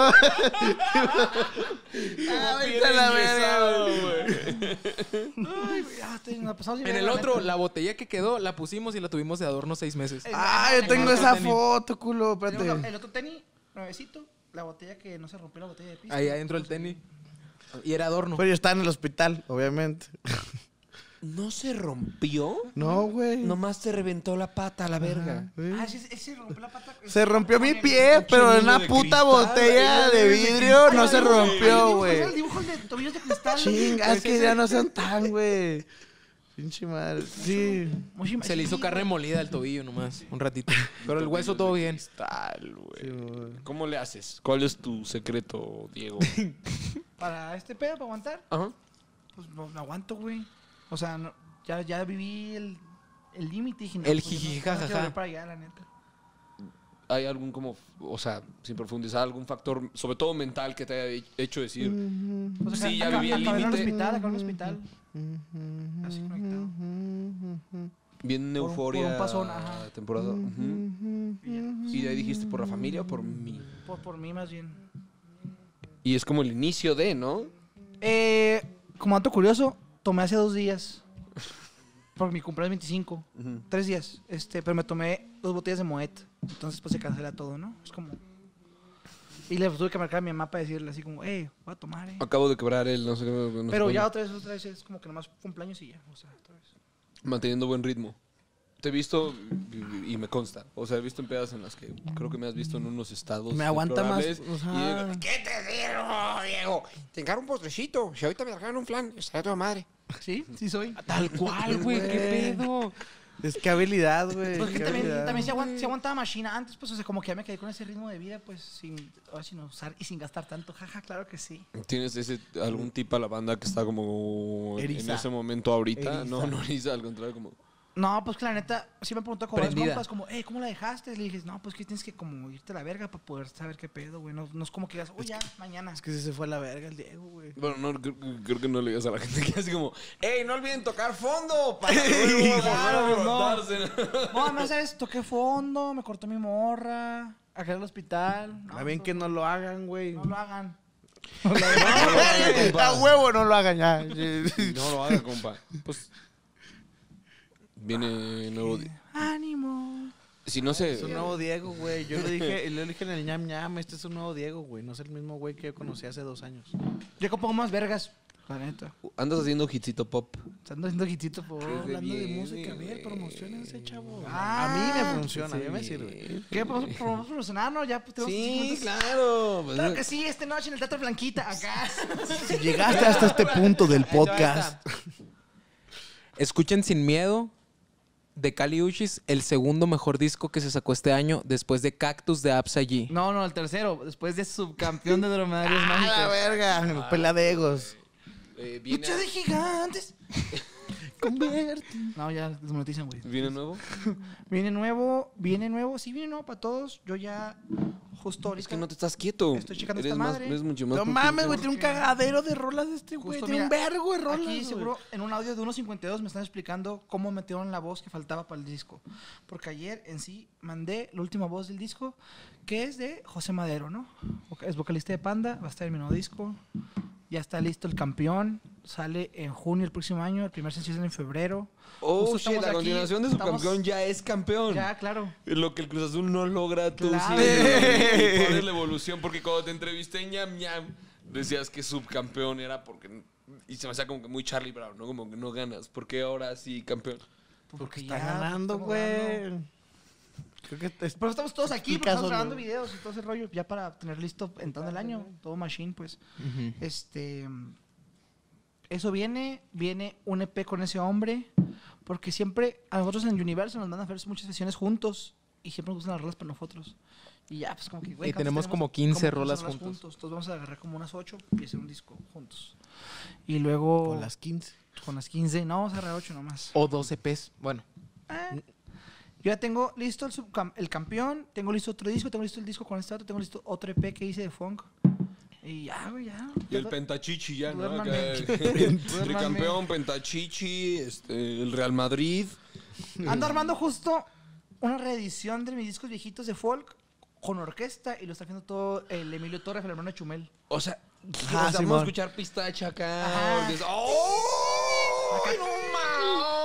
Ah, vete a la verga, güey. Ay, güey, ya, estoy- nos pasamos bien En el la otro, neta. la botella que quedó, la pusimos y la tuvimos de adorno seis meses. Ah, yo tengo otro esa tenis. foto, culo. Tenemos Espérate. El otro tenis, nuevecito, la botella que no se rompió, la botella de pisto. Ahí adentro del tenis. Y era adorno. Pero yo estaba en el hospital, obviamente. ¿No se rompió? No, güey. Nomás te reventó la pata a la verga. Ah, sí, sí, se rompió la pata. Se rompió mi pie, pero en una puta botella de vidrio no se rompió, güey. El dibujo de tobillos de cristal. Chingas, que ya no sean tan, güey. Pinche madre. Sí. Se le hizo carne molida al tobillo nomás, un ratito. Pero el hueso todo bien. Tal, güey. ¿Cómo le haces? ¿Cuál es tu secreto, Diego? Para este pedo, para aguantar. Ajá. Pues no, no aguanto, güey. O sea, no, ya, ya viví el el límite. El pues, jiji, no, jajaja. no quiero volver para allá, la neta. ¿Hay algún como, o sea, sin profundizar, algún factor, sobre todo mental, que te haya hecho decir, Pues acá- sí, ya acá- viví el acabé en un límite? hospital, acá en un hospital. Así conectado. Bien Por un- euforia por un pasón, ajá. temporada. Ujú. ¿Y de ahí dijiste por la familia o por mí? Por, por mí, más bien. Y es como el inicio de, ¿no? Eh, como dato curioso, tomé hace dos días. Por mi cumpleaños veinticinco. Ujú. Tres días. Este, pero me tomé dos botellas de Moet. Entonces, pues se cancela todo, ¿no? Es como. Y le tuve que marcar a mi mamá para decirle así como, hey, voy a tomar, eh. Acabo de quebrar el, no sé qué. no sé Pero cómo. ya otra vez, otra vez es como que nomás cumpleaños y ya. O sea, otra vez. Manteniendo buen ritmo. Te he visto y, y me consta. O sea, he visto en pedas en las que creo que me has visto en unos estados. Me aguanta más. deplorables. O sea, Y- ¿Qué te digo, Diego? Te encargo un postrecito. Si ahorita me dejaron un flan, está de toda madre. Sí, sí soy. Tal cual, güey, qué pedo. es que habilidad, güey. Pues que qué también, habilidad. también se, aguanta, se aguantaba machina antes, pues, o sea, como que ya me quedé con ese ritmo de vida, pues, sin, ahora sin usar y sin gastar tanto. Jaja, claro que sí. ¿Tienes ese algún tip a la banda que está como Eriza. en ese momento ahorita? Eriza. No, no eriza, al contrario, como. No, pues que la neta, sí me preguntó con varios Prendida. compas, como, hey, ¿cómo la dejaste? Le dije, no, pues que tienes que como irte a la verga para poder saber qué pedo, güey. No, no es como que digas, uy, ya, mañana. Es que sí se fue a la verga el Diego, güey. Bueno, no, creo, creo que no le digas a la gente que así como, ¡ey, no olviden tocar fondo! Para luego Claro, volver a no. brotarse". No, además, ¿sabes? Toqué fondo, me cortó mi morra, acá en el hospital. No, Está bien que no lo hagan, güey. no lo hagan. A huevo no lo hagan ya. No lo haga, compa. Pues. Viene nuevo. di- Ánimo. Si no sé. Es un nuevo Diego, güey. Yo le dije, le dije en el ñam ñam, este es un nuevo Diego, güey. No es el mismo güey que yo conocí hace dos años. Yo compongo más vergas, la neta. Andas haciendo hitsito pop. Estando haciendo hitito por... Hablando de bien, música, a ver, güey. promocionense, chavo. Ah, a mí me funciona, a mí me sirve. ¿Qué? ¿Podemos podemos promocionarnos? Ya pues, tenemos Sí, minutos. claro. pues, Claro que sí, esta noche en el Teatro Blanquita, acá. Si llegaste hasta este punto del podcast, Escuchen Sin Miedo de Kali Uchis, el segundo mejor disco que se sacó este año después de Cactus de Absa G. No, no, el tercero, después de subcampeón de dromedarios ¡a la mágicos. verga! Pelea de egos. eh, viene, Lucha de gigantes. Convierte. No, ya desmonetizan, güey. ¿Viene nuevo? Viene nuevo, viene nuevo, sí viene nuevo para todos. Yo ya justo ahorita. Es que no te estás quieto. Estoy checando eres esta más, madre. eres mucho más. No mames, güey, tiene un cagadero de rolas este güey. Justo, Tiene un mira, vergo de rolas. Aquí güey. seguro en un audio de uno cincuenta y dos me están explicando cómo metieron la voz que faltaba para el disco. Porque ayer en sí mandé la última voz del disco, que es de José Madero, ¿no? Es vocalista de Panda, va a estar en mi nuevo disco. Ya está listo el campeón. Sale en junio el próximo año. El primer sencillo sale en febrero. Oh, Justo shit, estamos la aquí, continuación de su estamos- campeón ya es campeón. Ya, claro. Lo que el Cruz Azul no logra, tú Claro. sí. Y cuál es la evolución, porque cuando te entrevisté en ñam ñam, decías que subcampeón era porque. Y se me hacía como que muy Charlie Brown, ¿no? Como que no ganas. ¿Por qué ahora sí campeón? Porque Está ya ganando, estamos güey. ganando. Creo que te Pero estamos todos aquí, porque explicas estamos solo. grabando videos y todo ese rollo, ya para tener listo entrando el año, todo machine, pues. Este. Eso viene, viene un E P con ese hombre, porque siempre a nosotros en Universal nos van a hacer muchas sesiones juntos y siempre nos gustan las rolas para nosotros. Y ya, pues como que, güey, Y ¿cuántas tenemos como quince rolas juntos. Entonces vamos a agarrar como unas ocho y hacer un disco juntos. Y luego. Con las quince. Con las quince, no, vamos a agarrar ocho nomás. O doce P's. Bueno. Eh, Yo ya tengo listo el, subcam- el campeón, tengo listo otro disco, tengo listo el disco con este otro, tengo listo otro E P que hice de funk. Y ya, güey, ya. Y el Pentachichi ya, ¿no? Duérmanme. Acá, Tricampeón, Pentachichi, este, el Real Madrid. Ando armando justo una reedición de mis discos viejitos de folk con orquesta y lo está haciendo todo el Emilio Torres, el hermano de Chumel. O sea, Ah, o sea, vamos a Simón. escuchar pistacha acá. Ajá. orquesta. ¡Oh! Acá- ¡No mames!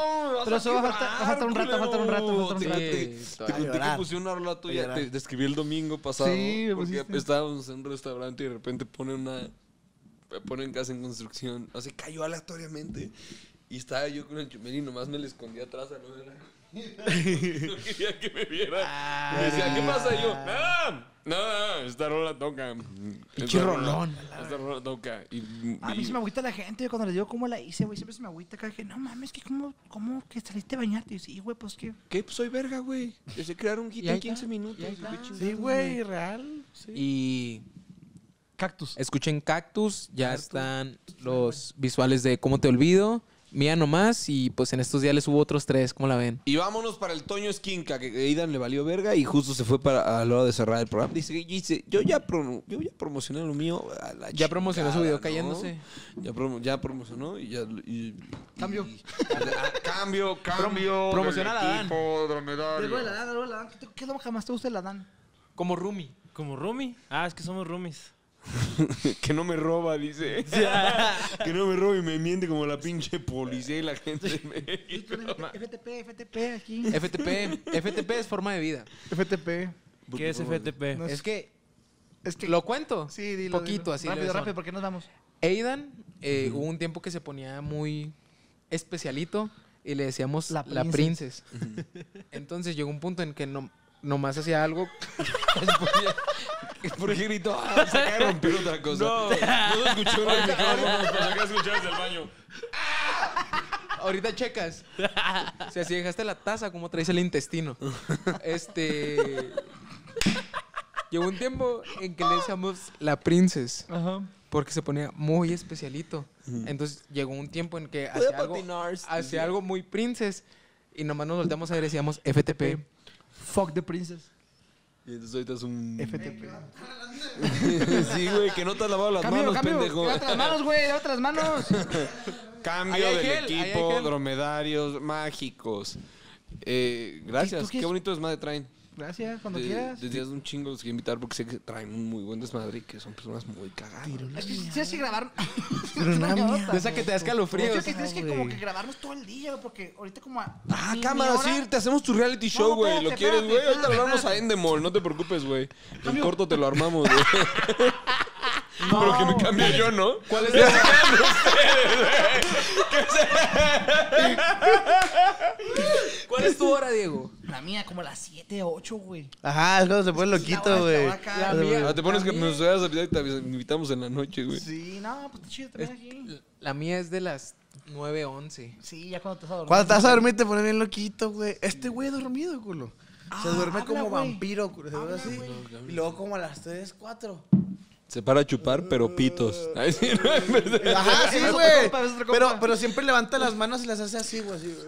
vas Pero a eso va a quebrar, faltar- va a faltar un rato, va a faltar un rato, va a faltar un Te- rato. Te, Sí, te conté que llorar. puse una rola tuya, llorar. te, te escribí el domingo pasado. Sí, me porque pusiste. estábamos en un restaurante y de repente ponen una... Ponen casa en construcción. O sea, cayó aleatoriamente. Y estaba yo con el chumel y nomás me le escondí atrás a lo de la... No quería que me viera. Y decía, ¿qué pasa? Y yo, nada, nada, esta rola toca. Pinche Esta rola- rolón. Esta rola toca. Y, A mí y- se me agüita la gente, güey, cuando les digo cómo la hice, güey. Siempre se me agüita acá. Que no mames, que cómo, cómo que saliste a bañarte. Y yo, sí, güey, pues que. ¿Qué? Pues soy verga, güey. Desde crear un hit Y ahí en quince está, minutos. y ahí está. Qué chingados, Sí, güey, real. Sí. Y Cactus. escuchen Cactus, ya están los visuales de Cómo te olvido, Mía nomás, y pues en estos días les hubo otros tres, ¿cómo la ven? Y vámonos para el Toño Esquinca, que Aidan le valió verga y justo se fue para a la hora de cerrar el programa. Dice, dice yo ya pro- yo ya promocioné lo mío. A la Ya promocionó su chingada, video ¿no? cayéndose. Ya, promo- ya promocionó y ya... y- Cambio. y- ah, cambio, cambio. promociona del a la Dan. equipo dromedario. Algo de la Dan, algo de la Dan. ¿Qué, qué es lo que más te gusta de la Dan? Como Rumi. ¿Como roomie? Ah, es que somos roomies. Que no me roba, dice. Que no me roba y me miente como la pinche policía y la gente de México. F T P, F T P aquí. F T P. F T P es forma de vida. F T P. ¿Qué es F T P? No Es que, Es que. ¿lo cuento? Sí, dilo. Poquito, dilo. así. Rápido, levesón. rápido, porque nos vamos. Aidan, eh, hubo un tiempo que se ponía muy especialito y le decíamos La la, princess. princess. Entonces llegó un punto en que no, nomás hacía algo. ¿Por qué gritó? Ah, se acaba de romper otra cosa. No, no se escuchó en el micrófono, pero se acaba de escuchar desde el baño. Ahorita checas. O sea, si dejaste la taza, ¿cómo traes el intestino? Este. Llegó un tiempo en que le decíamos la princess. Ajá. Porque se ponía muy especialito. Entonces llegó un tiempo en que hacía algo, patinar, hacía algo muy princess. Y nomás nos volteamos a ver y decíamos F T P. Fuck the princess. Y entonces ahorita es un... F T P. Sí, güey, que no te has lavado las Cambio, manos, cambio. pendejo. Lávate las manos, güey. Lávate las manos. Cambio Ahí hay del gel, ahí hay equipo, gel. dromedarios mágicos. Eh, gracias, ¿Tú qué qué es? bonito desmadre traen. Gracias, cuando De- quieras. Desde hace un chingo los quiero invitar porque sé que traen un muy buen desmadre y que son personas muy cagadas. Es que tienes que grabar. De esa que te da escalofríos. Es que tienes que como que grabarnos todo el día, güey, porque ahorita como a... Ah, mi- mi cámara, hora- sí, te hacemos tu reality show, No, güey. ¿Lo espérate, quieres, güey? espérate, Ahorita lo espérate, vamos a espérate. Endemol, no te preocupes, güey. En corto te lo armamos, güey. Pero que me cambie yo, ¿no? ¿Cuál es Ya se quedan ustedes, güey. ¿Cuál es tu hora, Diego? La mía, como a las siete, ocho, güey. Ajá, es cuando se pone loquito, güey. La mía. Ah, te pones que nos veas a y te invitamos en la noche, güey. Sí, no, pues está chido también aquí. La mía es de las nueve once. Sí, ya cuando te vas a dormir. Cuando estás a dormir te pones bien loquito, güey. Este güey dormido, culo. Se Ah, duerme habla, como güey. vampiro, culo. Se duerme Habla, así. güey. Y luego como a las tres, cuatro. Se para a chupar, pero pitos. Ay, sí, no, en vez de- Ajá, sí, Es otro güey. compa, es otro compa. Pero, pero siempre levanta las manos y las hace así, güey. Así.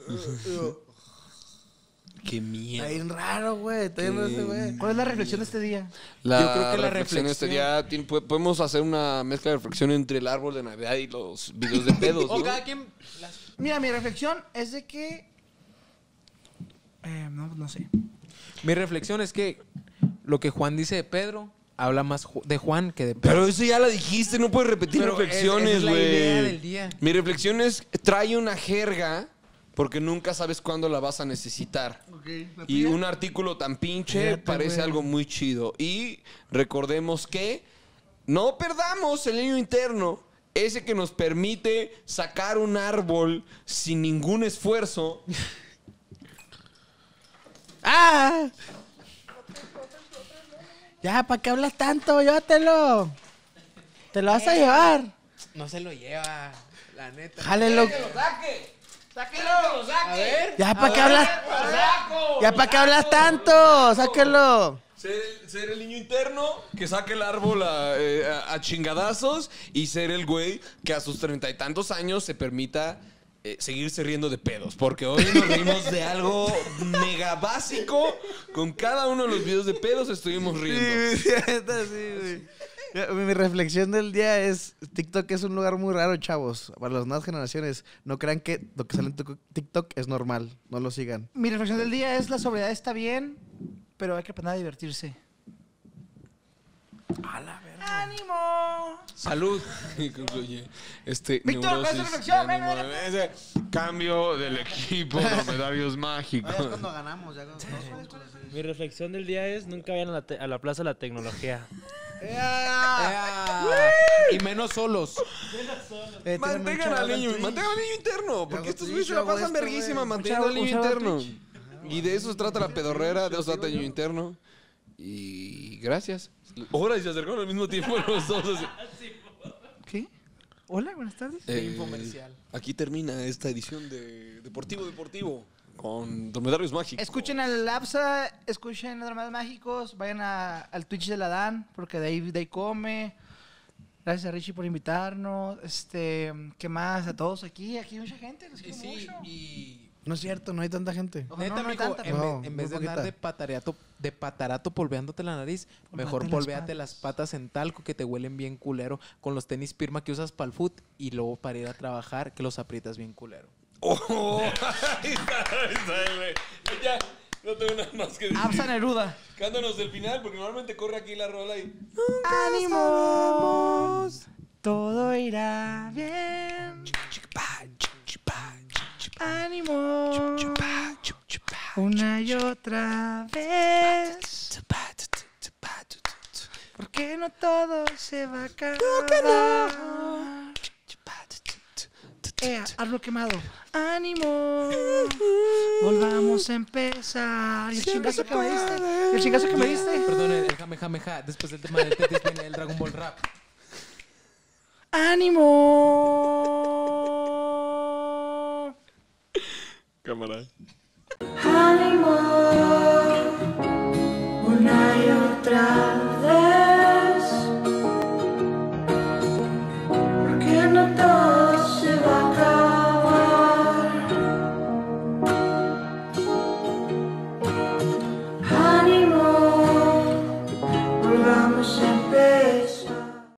Qué miedo. Está bien raro, güey. Está bien raro ese güey. ¿Cuál es la reflexión de este día? La Yo creo que la reflexión este reflexión- día tiene- po- podemos hacer una mezcla de reflexión entre el árbol de Navidad y los videos de pedos, O ¿no? cada quien. las- Mira, mi reflexión es de que... Eh, no, no sé. Mi reflexión es que lo que Juan dice de Pedro habla más Ju- de Juan que de Pedro. Pero eso ya la dijiste, no puedes repetir Pero es- reflexiones, esa es la güey. idea del día. Mi reflexión es, trae una jerga porque nunca sabes cuándo la vas a necesitar. Y un artículo tan pinche Fíjate, parece güey. algo muy chido. Y recordemos que no perdamos el niño interno, ese que nos permite sacar un árbol sin ningún esfuerzo. ¡Ah! Ya, ¿para qué hablas tanto? Llévatelo. Te lo vas a llevar. No se lo lleva, la neta. Jálelo. A ver. Ya, ¿para qué hablas? Ya, ¿para qué hablas tanto? Sáquelo. Ser el, ser el niño interno que saque el árbol a, eh, a- a chingadazos y ser el güey que a sus treinta y tantos años se permita eh, seguirse riendo de pedos. Porque hoy nos reímos de algo mega básico. Con cada uno de los videos de pedos estuvimos riendo. Sí, neta, sí, güey. Ya, Mi reflexión del día es, TikTok es un lugar muy raro, chavos. Para las nuevas generaciones, no crean que lo que sale en tu- TikTok es normal. No lo sigan. Mi reflexión del día es la sobriedad está bien, pero hay que aprender a divertirse. A la verga. ¡Ánimo! Salud. Y concluye. Este, Víctor, ¿cuál es tu neurosis, reflexión? ánimo, Ven, ven, ven. ese cambio del equipo, dromedarios mágicos. Ya es cuando ganamos. Ya cuando... ¿Cuál es, cuál es? Mi reflexión del día es nunca vayan a la, te- a la plaza de la tecnología. Ah, y menos solos. Eh, Mantengan al niño, mantengan al niño interno, porque estos güeyes se la pasan verguísima manteniendo al niño interno. Y de eso se trata la pedorrera, de eso se trata el niño interno. Y gracias. Ahora y se acercaron al mismo tiempo los dos. Así. ¿Qué? Hola, buenas tardes. Eh, infomercial. Aquí termina esta edición de Deportivo Deportivo con Dromedarios Mágicos. Escuchen al Lapsa, escuchen a Dromedarios Mágicos, vayan a- al Twitch de la Dan, porque de ahí, de ahí come. Gracias a Richie por invitarnos. Este, ¿qué más? A todos aquí, aquí hay mucha gente. Los quiero Sí, mucho. y... No es cierto, no hay tanta gente. No, Neta, no, no hay mijo, tanta, en, no, vez- en muy vez de andar poquita. de patarato, de patarato polveándote la nariz, mejor Polvéate las polvéate las patas. patas en talco que te huelen bien culero, con los tenis Pirma que usas para el foot y luego para ir a trabajar que los aprietas bien culero. Oh, ahí está, ahí está, güey. Ya, no tengo nada más que decir. Absa Neruda. Cántanos el final, porque normalmente corre aquí la rola y... ¡Ánimo! Todo irá bien. ¡Ánimo! Una y otra vez. Porque no todo se va a acabar. Ea, hazlo quemado. ¡Ánimo! Volvamos a empezar. ¿Y el chingazo que me diste? ¿Y el chingazo que me diste? Perdón, el jame jame ja, después del tema del Tetis viene el Dragon Ball Rap. ¡Ánimo! Cámara. ánimo.